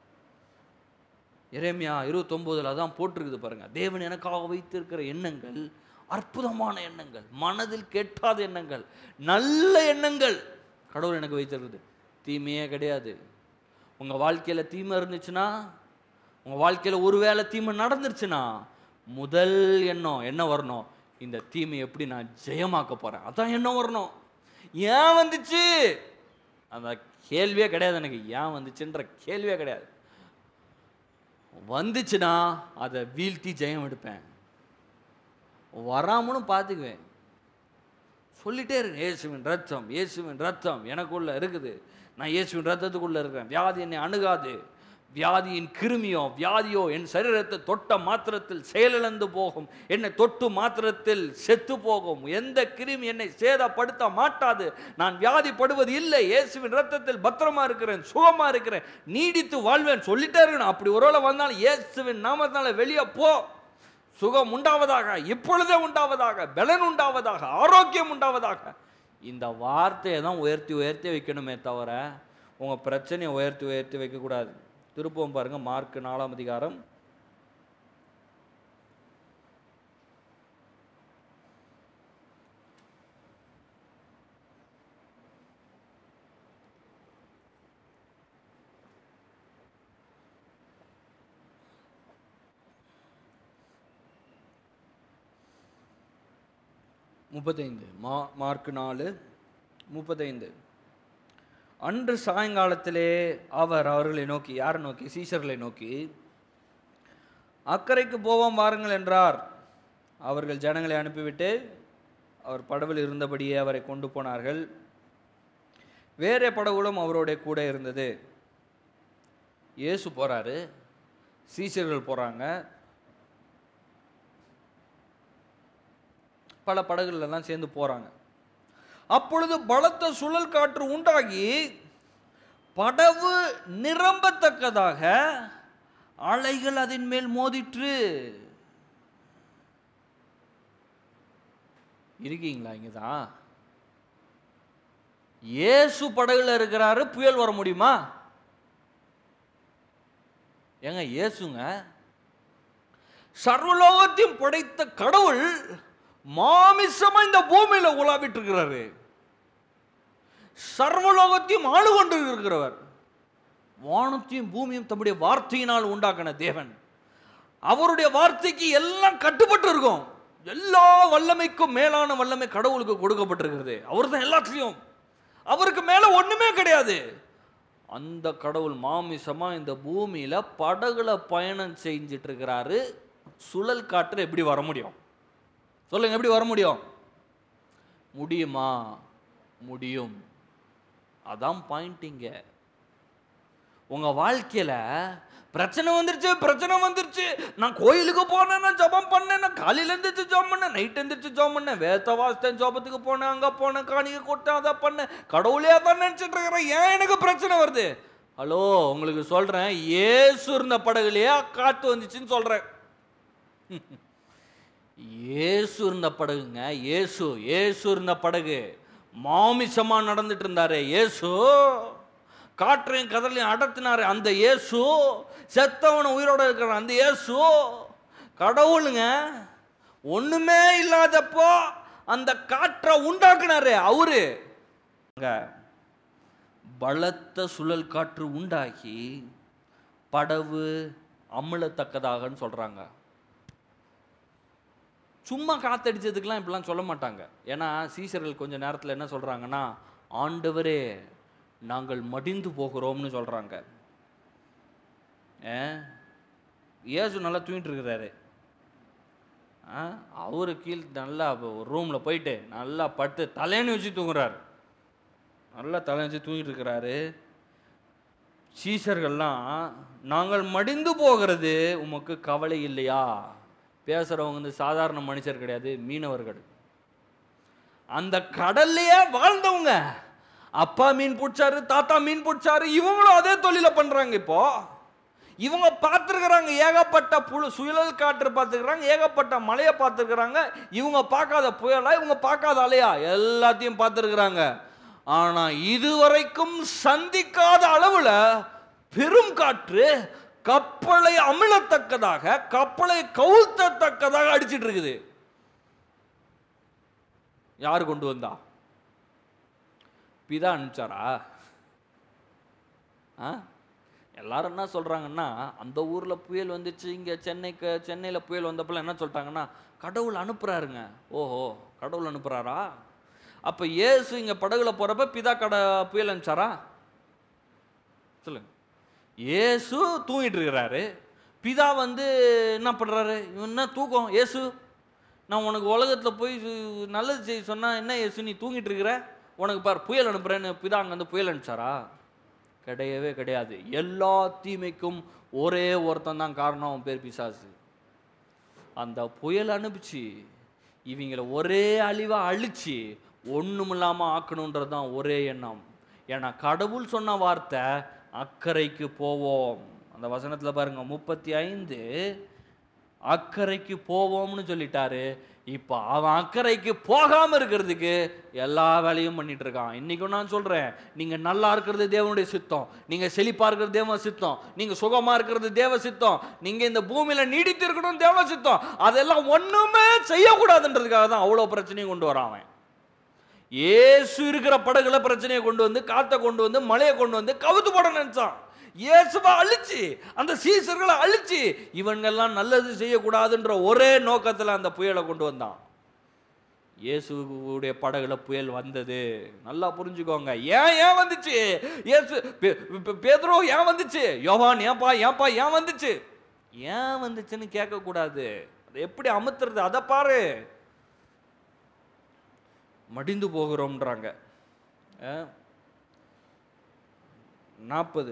எரேமியா இருபத்தொம்போதுல தான் போட்டிருக்குது பாருங்க. தேவன் எனக்காக வைத்திருக்கிற எண்ணங்கள் அற்புதமான எண்ணங்கள், மனதில் கெட்டாத எண்ணங்கள், நல்ல எண்ணங்கள் கடவுள் எனக்கு வைத்திருக்குது. தீமையே கிடையாது. உங்கள் வாழ்க்கையில் தீமை இருந்துச்சுன்னா, உங்கள் வாழ்க்கையில் ஒருவேளை தீமை நடந்துருச்சுன்னா, முதல் எண்ணம் என்ன வரணும்? இந்த தீமை எப்படி நான் ஜெயமாக்க போகிறேன், அதான் என்ன வரணும். ஏன் வந்துச்சு அந்த கேள்வியே கிடையாது எனக்கு. ஏன் வந்துச்சுன்ற கேள்வியே கிடையாது. வந்துச்சுன்னா அதை வீழ்த்தி ஜெயம் எடுப்பேன். வராமனு பார்த்துக்குவேன். சொல்லிட்டே இருக்கேன், இயேசுவின் ரத்தம், இயேசுவின் ரத்தம் எனக்குள்ள இருக்குது, நான் இயேசுவின் ரத்தத்துக்குள்ள இருக்கிறேன். வியாதி என்னை அணுகாது. வியாதியின் கிருமியோ வியாதியோ என் சரீரத்தை தொட்ட மாத்திரத்தில் செயலிழந்து போகும், என்னை தொட்டு மாத்திரத்தில் செத்து போகும். எந்த கிருமி என்னை சேதப்படுத்த மாட்டாது. நான் வியாதிப்படுவது இல்லை. இயேசுவின் ரத்தத்தில் பத்திரமா இருக்கிறேன், சுகமா இருக்கிறேன், நீடித்து வாழ்வேன். சொல்லிட்டே இருக்கணும். அப்படி ஒருவேளை வந்தாலும் இயேசுவின் நாமத்தினால வெளியே போ, சுகம் உண்டாவதாக, இப்பொழுதே உண்டாவதாக, பலன் உண்டாவதாக, ஆரோக்கியம் உண்டாவதாக. இந்த வார்த்தையை தான் உயர்த்தி உயர்த்தி வைக்கணுமே தவிர உங்கள் பிரச்சனையை உயர்த்தி உயர்த்தி வைக்கக்கூடாது. திருப்பவும் பாருங்க, மார்க் நாலாம் அதிகாரம் முப்பத்தைந்து. மா மார்க் நாலு முப்பத்தைந்து. அன்று சாயங்காலத்திலே அவர் அவர்களை நோக்கி, யாரை நோக்கி? சீஷர்களை நோக்கி, அக்கறைக்கு போவோம் வாருங்கள் என்றார். அவர்கள் ஜனங்களை அனுப்பிவிட்டு அவர் படவில் இருந்தபடியே அவரை கொண்டு போனார்கள். வேறே படகுகளும் அவரோட கூட இருந்தது. இயேசு போறாரு, சீஷர்கள் போறாங்க. பல படகுகளெல்லாம் சேர்ந்து போறாங்க. அப்பொழுது பலத்த சுழல் காற்று உண்டாகி படவு நிரம்பத்தக்கதாக அலைகள் அதன் மேல் மோதிற்று. இருக்கீங்களா? இங்கதான் இயேசு படகுல இருக்கிறாரு, புயல் வர முடியுமா? ஏங்க இயேசுங்க சர்வலோகத்தையும் படைத்த கடவுள் மாமிசமா இந்த பூமியில உலாவிட்டு இருக்கிறாரு. சர்வலோகத்தையும் ஆளு கொண்டு இருக்கிறவர், வானத்தையும் பூமியும் தம்முடைய வார்த்தையினால் உண்டாக்கின தேவன். அவருடைய வார்த்தைக்கு எல்லாம் கட்டுப்பட்டு இருக்கும். எல்லா வல்லமைக்கும் மேலான வல்லமை கடவுளுக்கு கொடுக்கப்பட்டிருக்கிறது. அவர் தான் எல்லாத்தையும், அவருக்கு மேல ஒண்ணுமே கிடையாது. அந்த கடவுள் மாமிசமா இந்த பூமியில படகுல பயணம் செஞ்சிட்டு இருக்கிறாரு. சுழல் காற்று எப்படி வர முடியும்? சொல்லுங்க, எப்படி வர முடியும்? முடியுமா? முடியும். அதான் பாயிண்டிங்க. உங்க வாழ்க்கையில பிரச்சனை வந்துருச்சு, பிரச்சனை வந்துருச்சு. நான் கோயிலுக்கு போனேன், நான் ஜபம் பண்ணேன், நான் காலையில எந்திரிச்சு ஜபம் பண்ணேன், நைட் எந்திரிச்சு ஜபம் பண்ணேன், வேத்த வாசித்தேன், ஜபத்துக்கு போனேன், அங்க போனேன், காணிக்கை கொடுத்தேன், அதை பண்ணேன், கடவுளே தான் நினைச்சிட்டு இருக்கிறேன். ஏன் எனக்கு பிரச்சனை வருது? ஹலோ, உங்களுக்கு சொல்றேன், இயேசு இருந்த படகுலையே காத்து வந்துச்சுன்னு சொல்றேன். இயேசு இருந்த படகுங்க. இயேசு இயேசு இருந்த படகு. மாமிசமா நடந்துட்டு இருந்தாரு இயேசு. காற்றையும் கடலையும் அடத்தினாரு அந்த இயேசு. செத்தவன உயிரோட இருக்கிற அந்த இயேசு கடவுளுங்க. ஒண்ணுமே இல்லாதப்போ அந்த காற்றை உண்டாக்குனாரு அவரு. பலத்த சுழல் காற்று உண்டாக்கி படவு அமிழத்தக்கதாக சொல்றாங்க. சும்மா காத்தடிச்சதுக்கெல்லாம் இப்படிலாம் சொல்ல மாட்டாங்க. ஏன்னா சீசர்கள் கொஞ்ச நேரத்தில் என்ன சொல்றாங்கன்னா, ஆண்டவரே நாங்கள் மடிந்து போகிறோம்னு சொல்றாங்க. இயேசு நல்லா தூங்கிட்டு இருக்கிறாரு. அவரு கீழ் நல்லா ரூம்ல போயிட்டு நல்லா பட்டு தலையணி வச்சு தூங்குறாரு. நல்லா தலை வச்சு தூங்கிட்டு இருக்கிறாரு. சீசர்கள்லாம் நாங்கள் மடிந்து போகிறது உமக்கு கவலை இல்லையா? பேசுறவங்க வந்து சாதாரண மனுஷர் கிடையாது, மீனவர்கள். அந்த கடல்லையே வாழ்ந்தவங்க. அப்பா மீன் பிடிச்சாரு, தாத்தா மீன் பிடிச்சாரு. இவங்களும் அதே தொழில பண்றாங்க. இப்போ இவங்க பார்த்துருக்குறாங்க, ஏகப்பட்ட புழு சுழல் காற்று பார்த்துக்கிறாங்க, ஏகப்பட்ட மலையை பார்த்துருக்குறாங்க. இவங்க பார்க்காத புயலா, இவங்க பார்க்காத அலையா, எல்லாத்தையும் பார்த்துருக்குறாங்க. ஆனா இதுவரைக்கும் சந்திக்காத அளவுல பெரும் காற்று கப்பலை அமிழத்தக்கதாக, கப்பலை கவுழ்த்தத்தக்கதாக அடிச்சிட்டு இருக்குது. யாரு கொண்டு வந்தா? பிதா அனுப்பிச்சாரா? எல்லாரும் என்ன சொல்றாங்கன்னா, அந்த ஊர்ல புயல் வந்துச்சு, இங்க சென்னைக்கு சென்னையில புயல் வந்தப்பல என்ன சொல்லிட்டாங்கன்னா, கடவுள் அனுப்புறாருங்க. ஓஹோ, கடவுள் அனுப்புறாரா? அப்ப இயேசு இங்க படகுல போறப்ப பிதா கட புயல் அனுப்பிச்சாரா? சொல்லுங்க. இயேசு தூங்கிட்டு இருக்கிறாரு. பிதா வந்து என்ன பண்றாரு? இவன் என்ன தூக்கம்? இயேசு, நான் உனக்கு உலகத்துல போய் நல்லது செய்ய சொன்னா என்ன இயேசு நீ தூங்கிட்டு இருக்கிற? உனக்கு பார் புயல் அனுப்புறேன்னு பிதா அங்க வந்து புயல் அனுப்பிச்சாரா? கிடையவே கிடையாது. எல்லா தீமைக்கும் ஒரே ஒருத்தன் தான் காரணம், அவன் பேர் பிசாசு. அந்த புயல் அனுப்பிச்சு இவங்களை ஒரே அழிவா அழிச்சு ஒண்ணும் இல்லாம ஆக்கணுன்றது தான் ஒரே எண்ணம். ஏன்னா கடவுள் சொன்ன வார்த்தை அக்கறைக்கு போவோம். அந்த வசனத்துல பாருங்க, முப்பத்தி ஐந்து அக்கறைக்கு போவோம்னு சொல்லிட்டாரு. இப்ப அவன் அக்கறைக்கு போகாம இருக்கிறதுக்கு எல்லா வேலையும் பண்ணிட்டு இருக்கான். இன்னைக்கும் நான் சொல்றேன், நீங்க நல்லா இருக்கிறது தேவனுடைய சித்தம், நீங்க செழிப்பா இருக்கிறது தேவ சித்தம், நீங்க சுகமா இருக்கிறது தேவ சித்தம், நீங்க இந்த பூமியில நீடித்து இருக்கணும் தேவ சித்தம். அதெல்லாம் ஒண்ணுமே செய்யக்கூடாதுன்றதுக்காக தான் அவ்வளவு பிரச்சனையும் கொண்டு வரான் அவன். இயேசு இருக்கிற படகுல பிரச்சனையை கொண்டு வந்து, காத்தை கொண்டு வந்து, மழையை கொண்டு வந்து கவுத்து போட நினைச்சான். இயேசுவை அழிச்சு, அந்த சீசர்களை அழிச்சு, இவங்கெல்லாம் நல்லது செய்யக்கூடாதுன்ற ஒரே நோக்கத்தில் அந்த புயலை கொண்டு வந்தான். இயேசுடைய படகுல புயல் வந்தது. நல்லா புரிஞ்சுக்கோங்க. ஏன் ஏன் வந்துச்சு? இயேசு பேதுரு ஏன் வந்துச்சு? யோவான் ஏன்பா ஏன்பா ஏன் வந்துச்சு? ஏன் வந்துச்சுன்னு கேட்க கூடாது. அதை எப்படி அமுத்துறது அதை பாரு. மடிந்து போகிறோம்ன்றாங்க. நாற்பது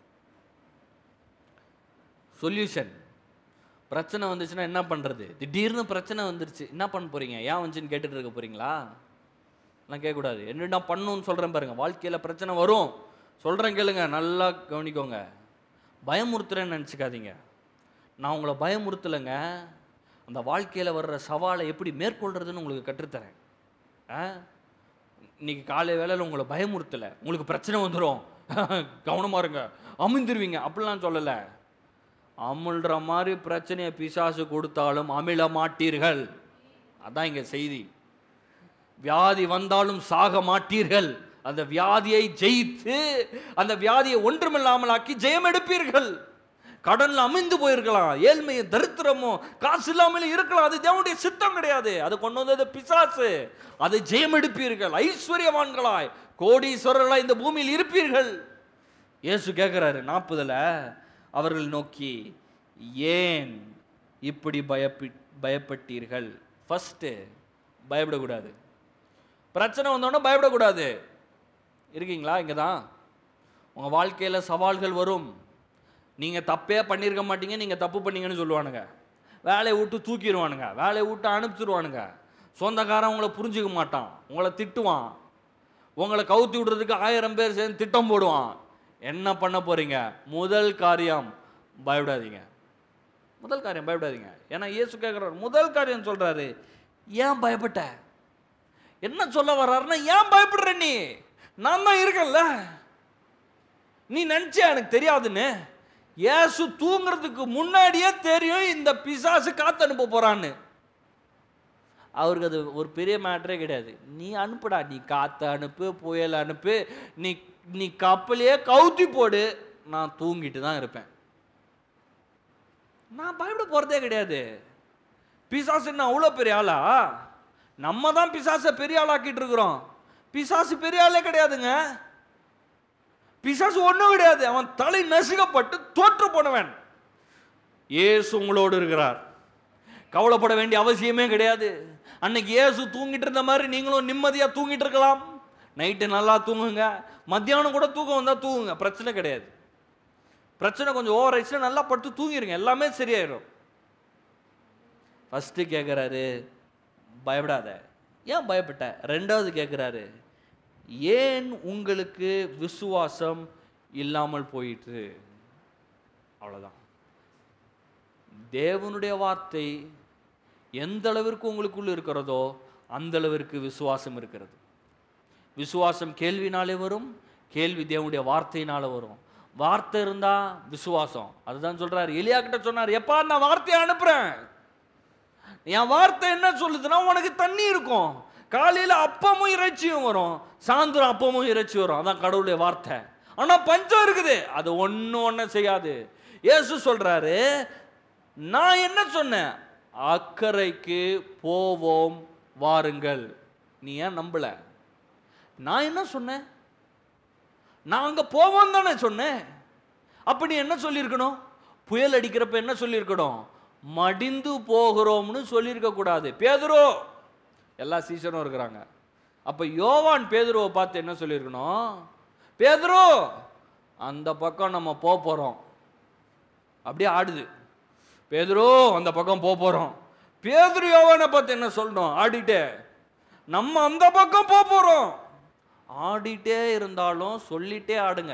சொல்யூஷன். பிரச்சனை வந்துச்சுன்னா என்ன பண்றது? திடீர்னு பிரச்சனை வந்துருச்சு, என்ன பண்ண போறீங்க? ஏன் வந்துச்சுன்னு கேட்டுட்டு இருக்க போறீங்களா? நான் கேட்கக்கூடாது. என்னடா பண்ணணும்னு சொல்றேன் பாருங்க. வாழ்க்கையில பிரச்சனை வரும், சொல்றேன் கேளுங்க, நல்லா கவனிக்கோங்க. பயமுறுத்துறேன்னு நினச்சிக்காதீங்க. நான் உங்களை பயமுறுத்தலைங்க. அந்த வாழ்க்கையில் வர்ற சவாலை எப்படி மேற்கொள்றதுன்னு உங்களுக்கு கற்றுத்தரேன். இன்னைக்கு காலை வேளையில் உங்களை பயமுறுத்தலை, உங்களுக்கு பிரச்சனை வந்துடும் கவனமா இருங்க அமிழ்ந்துருவீங்க அப்படிலாம் சொல்லலை. அமிழ்ற மாதிரி பிரச்சனையை பிசாசு கொடுத்தாலும் அமிழ மாட்டீர்கள், அதான் இங்க செய்தி. வியாதி வந்தாலும் சாக மாட்டீர்கள், அந்த வியாதியை ஜெயித்து அந்த வியாதியை ஒன்றுமில்லாமல் ஆக்கி ஜெயம் எடுப்பீர்கள். கடன்ல அமிழ்ந்து போயிருக்கலாம், ஏழ்மையும் தரித்திரமும் காசு இல்லாமல் இருக்கலாம், அது தேவனுடைய சித்தம் கிடையாது, அது கொண்டு வந்தது பிசாசு. அதை ஜெயம் எடுப்பீர்கள், ஐஸ்வர்யவான்களாய் கோடீஸ்வரர்களாய் இந்த பூமியில் இருப்பீர்கள். இயேசு கேட்கிறாரு நாற்பதுல, அவர்கள் நோக்கி ஏன் இப்படி பயப்பி பயப்பட்டீர்கள்? ஃபர்ஸ்ட் பயப்படக்கூடாது. பிரச்சனை வந்தோன்னா பயப்படக்கூடாது. இருக்கீங்களா? இங்கே தான் உங்கள் வாழ்க்கையில் சவால்கள் வரும். நீங்கள் தப்பே பண்ணியிருக்க மாட்டீங்க, நீங்கள் தப்பு பண்ணீங்கன்னு சொல்லுவானுங்க, வேலையை விட்டு தூக்கிடுவானுங்க, வேலையை விட்டு அனுப்பிச்சிடுவானுங்க, சொந்தக்காரன் உங்களை புரிஞ்சுக்க மாட்டான், உங்களை திட்டுவான், உங்களை கவுத்தி விடுறதுக்கு ஆயிரம் பேர் சேர்ந்து திட்டம் போடுவான். என்ன பண்ண போறீங்க? முதல் காரியம் பயப்படாதீங்க. முதல் காரியம் பயப்படாதீங்க. ஏன்னா இயேசு கேட்குறாரு, முதல் காரியம் சொல்றாரு, ஏன் பயப்பட்ட? என்ன சொல்ல வர்றாருன்னா, ஏன் பயப்படுற? நீ நான் தான் இருக்கேன்ல. நீ நினைச்ச எனக்கு தெரியாதுன்னு? இயேசு தூங்குறதுக்கு முன்னாடியே தெரியும் இந்த பிசாசு காத்து அனுப்ப போறான்னு. அவருக்கு அது ஒரு பெரிய மேட்டரே கிடையாது. நீ அனுப்புடா, நீ காத்து அனுப்பு, புயல் அனுப்பு, நீ நீ கப்பலையே கவுத்தி போடு, நான் தூங்கிட்டு தான் இருப்பேன். நான் பயப்பட போறதே கிடையாது. பிசாசு என்ன அவ்வளோ பெரிய ஆளா? நம்ம தான் பிசாசை பெரிய ஆளாக்கிட்டு இருக்கிறோம். பிசாசு பெரிய ஆளே கிடையாதுங்க. பிசாசு ஒன்றும் கிடையாது. அவன் தலை நசுக்கப்பட்டு தோற்று போனவன். இயேசு உங்களோடு இருக்கிறார். கவலைப்பட வேண்டிய அவசியமே கிடையாது. அன்னைக்கு இயேசு தூங்கிட்டு இருந்த மாதிரி நீங்களும் நிம்மதியாக தூங்கிட்டு இருக்கலாம். நைட்டு நல்லா தூங்குங்க, மத்தியானம் கூட தூக்கம் வந்தால் தூங்குங்க, பிரச்சனை கிடையாது. பிரச்சனை கொஞ்சம் ஓவர் ஆயிடுச்சுன்னா நல்லா படுத்து தூங்கிடுங்க, எல்லாமே சரியாயிடும். ஃபஸ்ட்டு கேட்குறாரு, பயப்படாத. ஏன் பயப்பட்ட? ரெண்டாவது கேட்குறாரு, ஏன் உங்களுக்கு விசுவாசம் இல்லாமல் போயிட்டு? அவ்வளோதான். தேவனுடைய வார்த்தை எந்த அளவிற்கு உங்களுக்குள்ள இருக்கிறதோ அந்த அளவிற்கு விசுவாசம் இருக்கிறது. விசுவாசம் கேள்வினாலே வரும், கேள்வி தேவனுடைய வார்த்தையினால வரும். வார்த்தை இருந்தா விசுவாசம். அதுதான் சொல்றாரு. எலியா கிட்ட சொன்னார், எப்பா நான் வார்த்தையை அனுப்புறேன், என் வார்த்தை என்ன சொல்லுதுன்னா உனக்கு தண்ணி இருக்கும், காலையில அப்பமும் இறைச்சியும் வரும், சாயந்தரம் அப்பமும் இறைச்சி வரும். அதான் கடவுளுடைய வார்த்தை. ஆனா பஞ்சம் இருக்குது, அது ஒன்னும் ஒன்னும் செய்யாது. இயேசு சொல்றாரு, நான் என்ன சொன்னேன்? அக்கறைக்கு போவோம் வாருங்கள். நீ ஏன் நம்பல? நான் என்ன சொன்னேன்? நான் அங்க போவோம் தானே சொன்னேன். அப்ப நீ என்ன சொல்லியிருக்கணும்? புயல் அடிக்கிறப்ப என்ன சொல்லியிருக்கணும்? மடிந்து போகிறோம்னு சொல்லியிருக்க கூடாது. பேதுரு, எல்லா சீசனும் இருக்கிறாங்க. அப்ப யோவான் பேதுருவை பார்த்து என்ன சொல்லியிருக்கணும்? பேதுரு, அந்த பக்கம் நம்ம போக போறோம். அப்படியே ஆடுது. பேதுரு, அந்த பக்கம் போக போறோம். பேதுரு யோவானை பார்த்து என்ன சொல்லணும்? ஆடிட்டே, நம்ம அந்த பக்கம் போக போறோம். ஆடிட்டே இருந்தாலும் சொல்லிட்டே ஆடுங்க.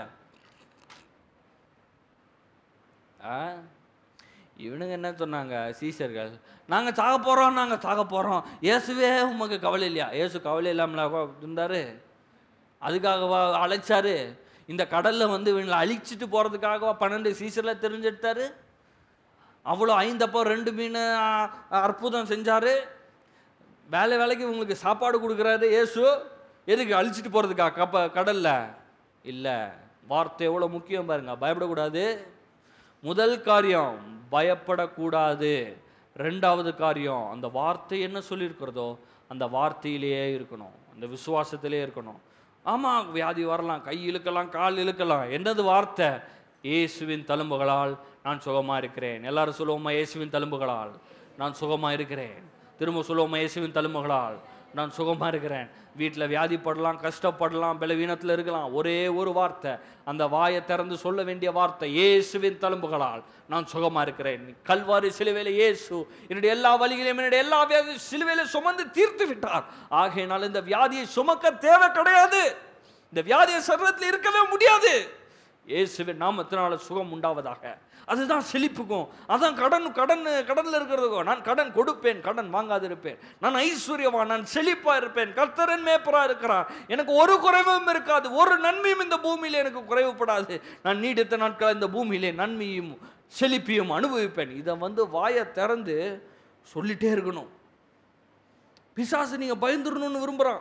இவனுங்க என்ன சொன்னாங்க சீசர்கள்? நாங்க சாக போறோம், நாங்க சாக போறோம். இயேசுவே உமக்கு கவலை இல்லையா? இயேசு கவலை இல்லாமல இருந்தாரு. அதுக்காகவா அழைச்சாரு? இந்த கடல்ல வந்து இவங்களை அழிச்சிட்டு போறதுக்காகவா பன்னெண்டு சீசர்ல தெரிஞ்செடுத்தாரு? அவ்வளோ ஐந்தப்போ ரெண்டு மீன் அற்புதம் செஞ்சாரு. வேலை வேலைக்கு உங்களுக்கு சாப்பாடு கொடுக்குறாரு இயேசு. எதுக்கு? அழிச்சிட்டு போறதுக்கா கப்ப கடல்ல? இல்லை. வார்த்தை எவ்வளோ முக்கியம் பாருங்க. பயப்படக்கூடாது. முதல் காரியம் பயப்படக்கூடாது. ரெண்டாவது காரியம், அந்த வார்த்தை என்ன சொல்லியிருக்கிறதோ அந்த வார்த்தையிலேயே இருக்கணும், அந்த விசுவாசத்திலே இருக்கணும். ஆமாம், வியாதி வரலாம், கை இழுக்கலாம், கால் இழுக்கலாம். என்னது வார்த்தை? இயேசுவின் தழும்புகளால் நான் சுகமாக இருக்கிறேன். எல்லாரும் சொல்லுவோமா? இயேசுவின் தழும்புகளால் நான் சுகமாக இருக்கிறேன். திரும்ப சொல்லுவோமா? இயேசுவின் தழும்புகளால் நான் சுகமாக இருக்கிறேன். வீட்டில் வியாதிப்படலாம், கஷ்டப்படலாம், பலவீனத்தில் இருக்கலாம். ஒரே ஒரு வார்த்தை, அந்த வாயை திறந்து சொல்ல வேண்டிய வார்த்தை, இயேசுவின் தழும்புகளால் நான் சுகமாக இருக்கிறேன். கல்வாரி சிலுவையில இயேசு என்னுடைய எல்லா வலிகளையும் என்னுடைய எல்லா வியாதி சிலுவையில சுமந்து தீர்த்து விட்டார். ஆகையினால் இந்த வியாதியை சுமக்க தேவை கிடையாது. இந்த வியாதியை சரீரத்தில் இருக்கவே முடியாது. இயேசுவின் நாமத்தினால சுகம் உண்டாவதாக. அதுதான் செழிப்புக்கும், அதான் கடன் கடன் கடன்ல இருக்கிறதுக்கும். நான் கடன் கொடுப்பேன், கடன் வாங்காது இருப்பேன். நான் ஐஸ்வர்யவான், நான் செழிப்பா இருப்பேன். கர்த்தரின் மேய்ப்பரா இருக்கிறார், எனக்கு ஒரு குறைவும் இருக்காது, ஒரு நன்மையும் இந்த பூமியில எனக்கு குறைவுபடாது. நான் நீடித்த நாட்கள் இந்த பூமியிலே நன்மையும் செழிப்பையும் அனுபவிப்பேன். இதை வந்து வாயை திறந்து சொல்லிட்டே இருக்கணும். பிசாசு நீங்க பயந்துடணும்னு விரும்புறான்.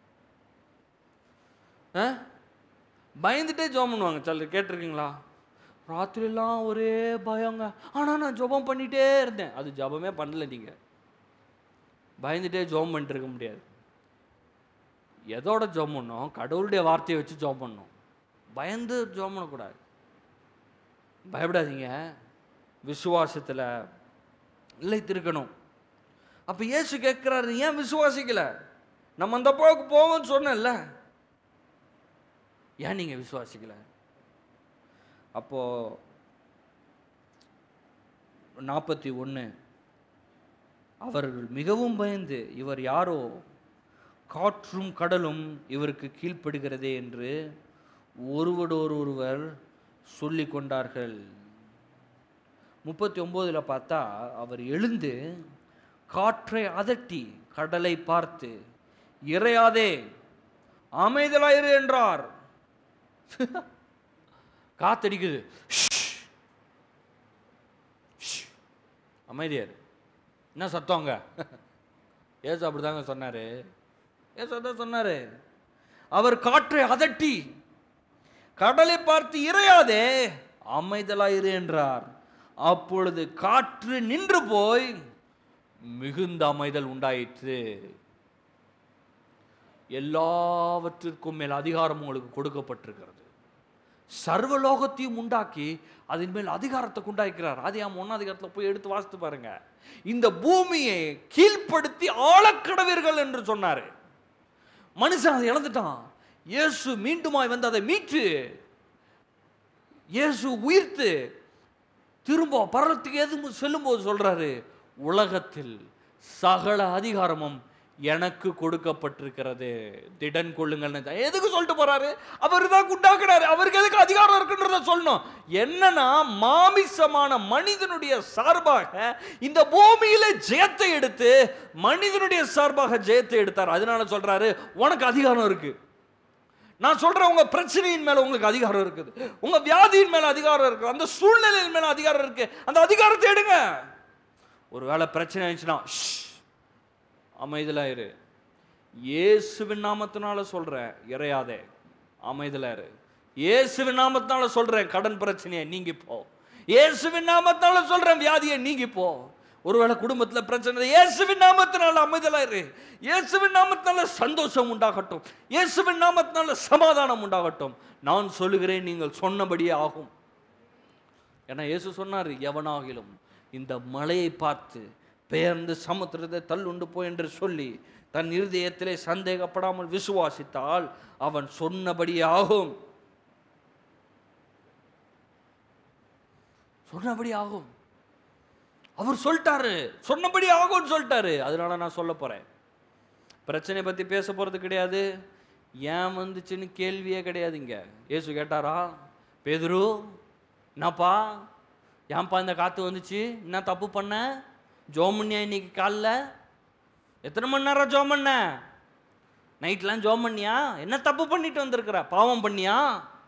பயந்துட்டே ஜெபம் பண்ணுவாங்க. சிலர் கேட்டிருக்கீங்களா? ராத்திரிலாம் ஒரே பயங்க, ஆனால் நான் ஜெபம் பண்ணிகிட்டே இருந்தேன். அது ஜெபமே பண்ணல. நீங்கள் பயந்துட்டே ஜெபம் பண்ணிட்டு இருக்க முடியாது. எதோட ஜெபம் பண்ணணும்? கடவுளுடைய வார்த்தையை வச்சு ஜெபம் பண்ணணும். பயந்து ஜெபம் பண்ணக்கூடாது. பயப்படாதீங்க, விசுவாசத்தில் நிலைத்திருக்கணும். அப்போ இயேசு கேட்குறாரு, ஏன் விசுவாசிக்கல? நம்ம அந்த போக்கு போவோம்னு சொன்னேன்ல, ஏன் நீங்கள் விசுவாசிக்கல? அப்போ நாற்பத்தி ஒன்று, அவர்கள் மிகவும் பயந்து, இவர் யாரோ, காற்றும் கடலும் இவருக்கு கீழ்ப்படுகிறதே என்று ஒருவரோடு ஒருவர் சொல்லி கொண்டார்கள். முப்பத்தி ஒன்பதுல பார்த்தா அவர் எழுந்து காற்றை அதட்டி கடலை பார்த்து இறையாதே அமைதலாயிரு என்றார். காத்தடிக்குது, அமைதியாரு. என்ன சத்தங்க? ஏசு அப்படிதாங்க சொன்னாரு. ஏசு அதான் சொன்னாரு. அவர் காற்றை அதட்டி கடலை பார்த்து இறையாதே அமைதலாயிரு என்றார். அப்பொழுது காற்று நின்று போய் மிகுந்த அமைதல் உண்டாயிற்று. எல்லாவற்றிற்கும் மேல் அதிகாரம் உங்களுக்கு கொடுக்கப்பட்டிருக்கிறது. சர்வலோகத்தையும் உண்டாக்கி அதன் மேல் அதிகாரத்தை உண்டாக்கிறார். ஆதியாகமம் ஒன்றாம் அதிகாரத்தில் போய் எடுத்து வாசித்து பாருங்க. இந்த பூமியை கீழ்ப்படுத்தி ஆளக்கடவீர்கள் என்று சொன்னாரு. மனுஷன் அதை இழந்துட்டான். இயேசு மீண்டுமாய் வந்து அதை மீட்டு, இயேசு உயிர்த்து திரும்ப பரலத்துக்கு எது செல்லும் போது சொல்றாரு, உலகத்தில் சகல அதிகாரமும் எனக்கு கொடுக்கப்பட்டிருக்கிறது, திடன் கொள்ளுங்கள். எதுக்கு சொல்லிட்டு போறாரு? அவர் தான் உண்டாக்குறாரு. அவருக்கு எதுக்கு அதிகாரம் இருக்குன்றத சொல்லணும். என்னன்னா, மாமிசமான மனிதனுடைய சார்பாக இந்த பூமியில ஜெயத்தை எடுத்து மனிதனுடைய சார்பாக ஜெயத்தை எடுத்தார். அதனால சொல்றாரு, உனக்கு அதிகாரம் இருக்கு. நான் சொல்றேன், உங்க பிரச்சனையின் மேல உங்களுக்கு அதிகாரம் இருக்குது, உங்க வியாதியின் மேல அதிகாரம் இருக்கு, அந்த சூழ்நிலையின் மேல அதிகாரம் இருக்கு. அந்த அதிகாரத்தை எடுங்க. ஒருவேளை பிரச்சனை ஆயிடுச்சுன்னா அமைதலாயிரு. இயேசுவின் நாமத்தினால சொல்றேன், இறையாதே, அமைதலாயிரு. இயேசுவின் நாமத்தினால சொல்றேன், கடன் பிரச்சனையை நீங்கி போ. இயேசுவின் நாமத்தினால சொல்றேன், வியாதியை நீங்கி போ. ஒருவேளை குடும்பத்தில் பிரச்சனை, இயேசுவின் நாமத்தினால அமைதலாயிரு. இயேசுவின் நாமத்தினால சந்தோஷம் உண்டாகட்டும், இயேசுவின் நாமத்தினால சமாதானம் உண்டாகட்டும். நான் சொல்லுகிறேன், நீங்கள் சொன்னபடியே ஆகும். ஏன்னா இயேசு சொன்னார், எவனாகிலும் இந்த மலையை பார்த்து பெயர்ந்து சமுத்திரத்தை தள்ளுண்டு போய் என்று சொல்லி தன் இருதயத்திலே சந்தேகப்படாமல் விசுவாசித்தால் அவன் சொன்னபடியே ஆகும். சொன்னபடி ஆகும். அவர் சொல்லிட்டாரு, சொன்னபடி ஆகும்னு சொல்லிட்டாரு. அதனால நான் சொல்ல போறேன். பிரச்சனை பத்தி பேச போறது கிடையாது. ஏன் வந்துச்சுன்னு கேள்வியே கிடையாதுங்க. இயேசு கேட்டாரா, பேதுரு என்னப்பா, ஏன்பா இந்த காத்து வந்துச்சு, என்ன தப்பு பண்ண, ஜோம் பண்ணியா இன்னைக்கு காலைல, எத்தனை மணி நேரம் ஜோம் பண்ண, நைட்லாம் ஜோம் பண்ணியா, என்ன தப்பு பண்ணிட்டு வந்திருக்கிற, பாவம் பண்ணியா?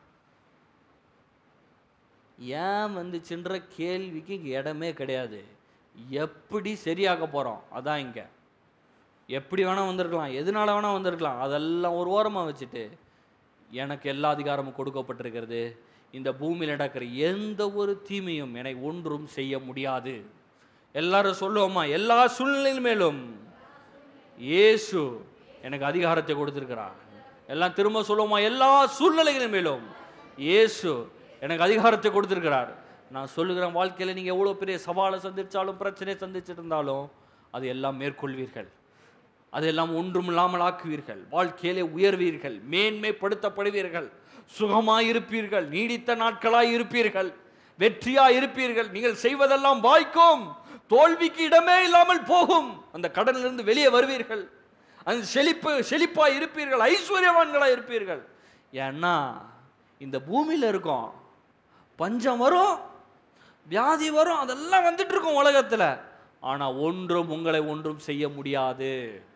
ஏன் வந்துச்சுன்ற கேள்விக்கு இடமே கிடையாது. எப்படி சரியாக போகிறோம் அதான் இங்கே. எப்படி வேணால் வந்திருக்கலாம், எதனால வேணால் வந்திருக்கலாம், அதெல்லாம் ஒரு ஓரமாக வச்சுட்டு எனக்கு எல்லா அதிகாரமும் கொடுக்கப்பட்டிருக்கிறது. இந்த பூமியில் நடக்கிற எந்த ஒரு தீமையும் என்னை ஒன்றும் செய்ய முடியாது. எல்லாரும் சொல்லுவோமா, எல்லா சூழ்நிலையின் மேலும் இயேசு எனக்கு அதிகாரத்தை கொடுத்திருக்கிறார். எல்லாம் திரும்ப சொல்லுவோமா, எல்லா சூழ்நிலைகளின் மேலும் இயேசு எனக்கு அதிகாரத்தை கொடுத்திருக்கிறார். நான் சொல்லுகிறேன், வாழ்க்கையில் நீங்கள் எவ்வளோ பெரிய சவாலை சந்திச்சாலும் பிரச்சனையை சந்திச்சுட்டு இருந்தாலும் அது எல்லாம் மேற்கொள்வீர்கள், அதெல்லாம் ஒன்றும் இல்லாமல் ஆக்குவீர்கள், வாழ்க்கையிலே உயர்வீர்கள், மேன்மைப்படுத்தப்படுவீர்கள், சுகமாயிருப்பீர்கள், நீடித்த நாட்களாய் இருப்பீர்கள், வெற்றியாய் இருப்பீர்கள். நீங்கள் செய்வதெல்லாம் வாய்க்கும், தோல்விக்கு இடமே இல்லாமல் போகும். அந்த கடனிலிருந்து வெளியே வருவீர்கள், அந்த செழிப்பு செழிப்பாய் இருப்பீர்கள், ஐஸ்வர்யவான்களாய் இருப்பீர்கள். ஏன்னா இந்த பூமியில் இருக்கோம், பஞ்சம் வரும், வியாதி வரும், அதெல்லாம் வந்துட்டு இருக்கும் உலகத்தில். ஆனால் ஒன்றும் உங்களை ஒன்றும் செய்ய முடியாது.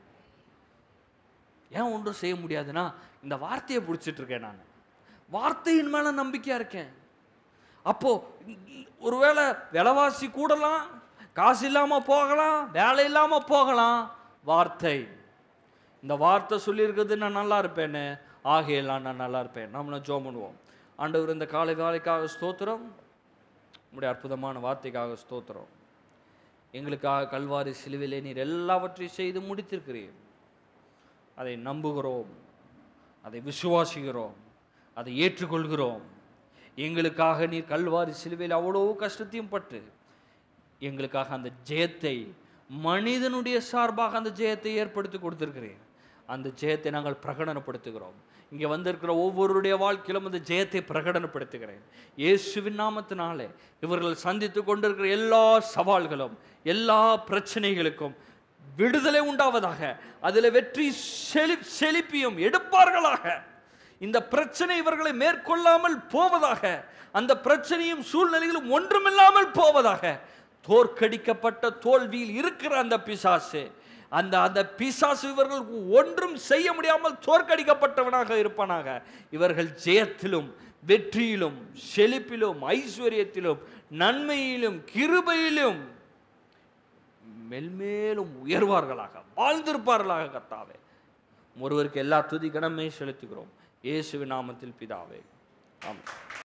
ஏன் ஒன்றும் செய்ய முடியாதுன்னா, இந்த வார்த்தையை பிடிச்சிட்டு இருக்கேன் நான், வார்த்தையின் மேலே நம்பிக்கையாக இருக்கேன். அப்போ ஒருவேளை விலைவாசி கூடலாம், காசு இல்லாமல் போகலாம், வேலை இல்லாமல் போகலாம், வார்த்தை, இந்த வார்த்தை சொல்லியிருக்கிறது நான் நல்லா இருப்பேன்னு, ஆகையெல்லாம் நான் நல்லா இருப்பேன். நம்மளும் ஜெபம் பண்ணுவோம். ஆண்டவர், இந்த காலை வேலைக்காக ஸ்தோத்திரம், உங்களுடைய அற்புதமான வார்த்தைக்காக ஸ்தோத்திரம். எங்களுக்காக கல்வாரி சிலுவிலே நீர் எல்லாவற்றையும் செய்து முடித்திருக்கிறீர். அதை நம்புகிறோம், அதை விசுவாசிக்கிறோம், அதை ஏற்றுக்கொள்கிறோம். எங்களுக்காக நீர் கல்வாரி சிலுவையில் அவ்வளோ கஷ்டத்தையும் பட்டு எங்களுக்காக அந்த ஜெயத்தை, மனிதனுடைய சார்பாக அந்த ஜெயத்தை ஏற்படுத்தி கொடுத்திருக்கிறேன். அந்த ஜெயத்தை நாங்கள் பிரகடனப்படுத்துகிறோம். இங்கே வந்திருக்கிற ஒவ்வொருடைய வாழ்க்கையிலும் அந்த ஜெயத்தை பிரகடனப்படுத்துகிறேன். இயேசுவின் நாமத்தினாலே இவர்கள் சந்தித்து கொண்டிருக்கிற எல்லா சவால்களும், எல்லா பிரச்சனைகளுக்கும் விடுதலை உண்டாவதாக, அதில் வெற்றி செழி செழிப்பியும் எடுப்பார்களாக. இந்த பிரச்சனை இவர்களை மேற்கொள்ளாமல் போவதாக, அந்த பிரச்சனையும் சூழ்நிலைகளும் ஒன்றுமில்லாமல் போவதாக. தோற்கடிக்கப்பட்ட தோல்வியில் இருக்கிற அந்த பிசாசு, அந்த அந்த பிசாசு இவர்களுக்கு ஒன்றும் செய்ய முடியாமல் தோற்கடிக்கப்பட்டவனாக இருப்பானாக. இவர்கள் ஜெயத்திலும் வெற்றியிலும் செழிப்பிலும் ஐஸ்வர்யத்திலும் நன்மையிலும் கிருபையிலும் மெல்மேலும் உயர்வார்களாக, வாழ்ந்திருப்பார்களாக. கர்த்தாவே, ஒருவருக்கு எல்லா துதி கடமை செலுத்துகிறோம். இயேசுவின் நாமத்தில் பிதாவே, ஆமென்.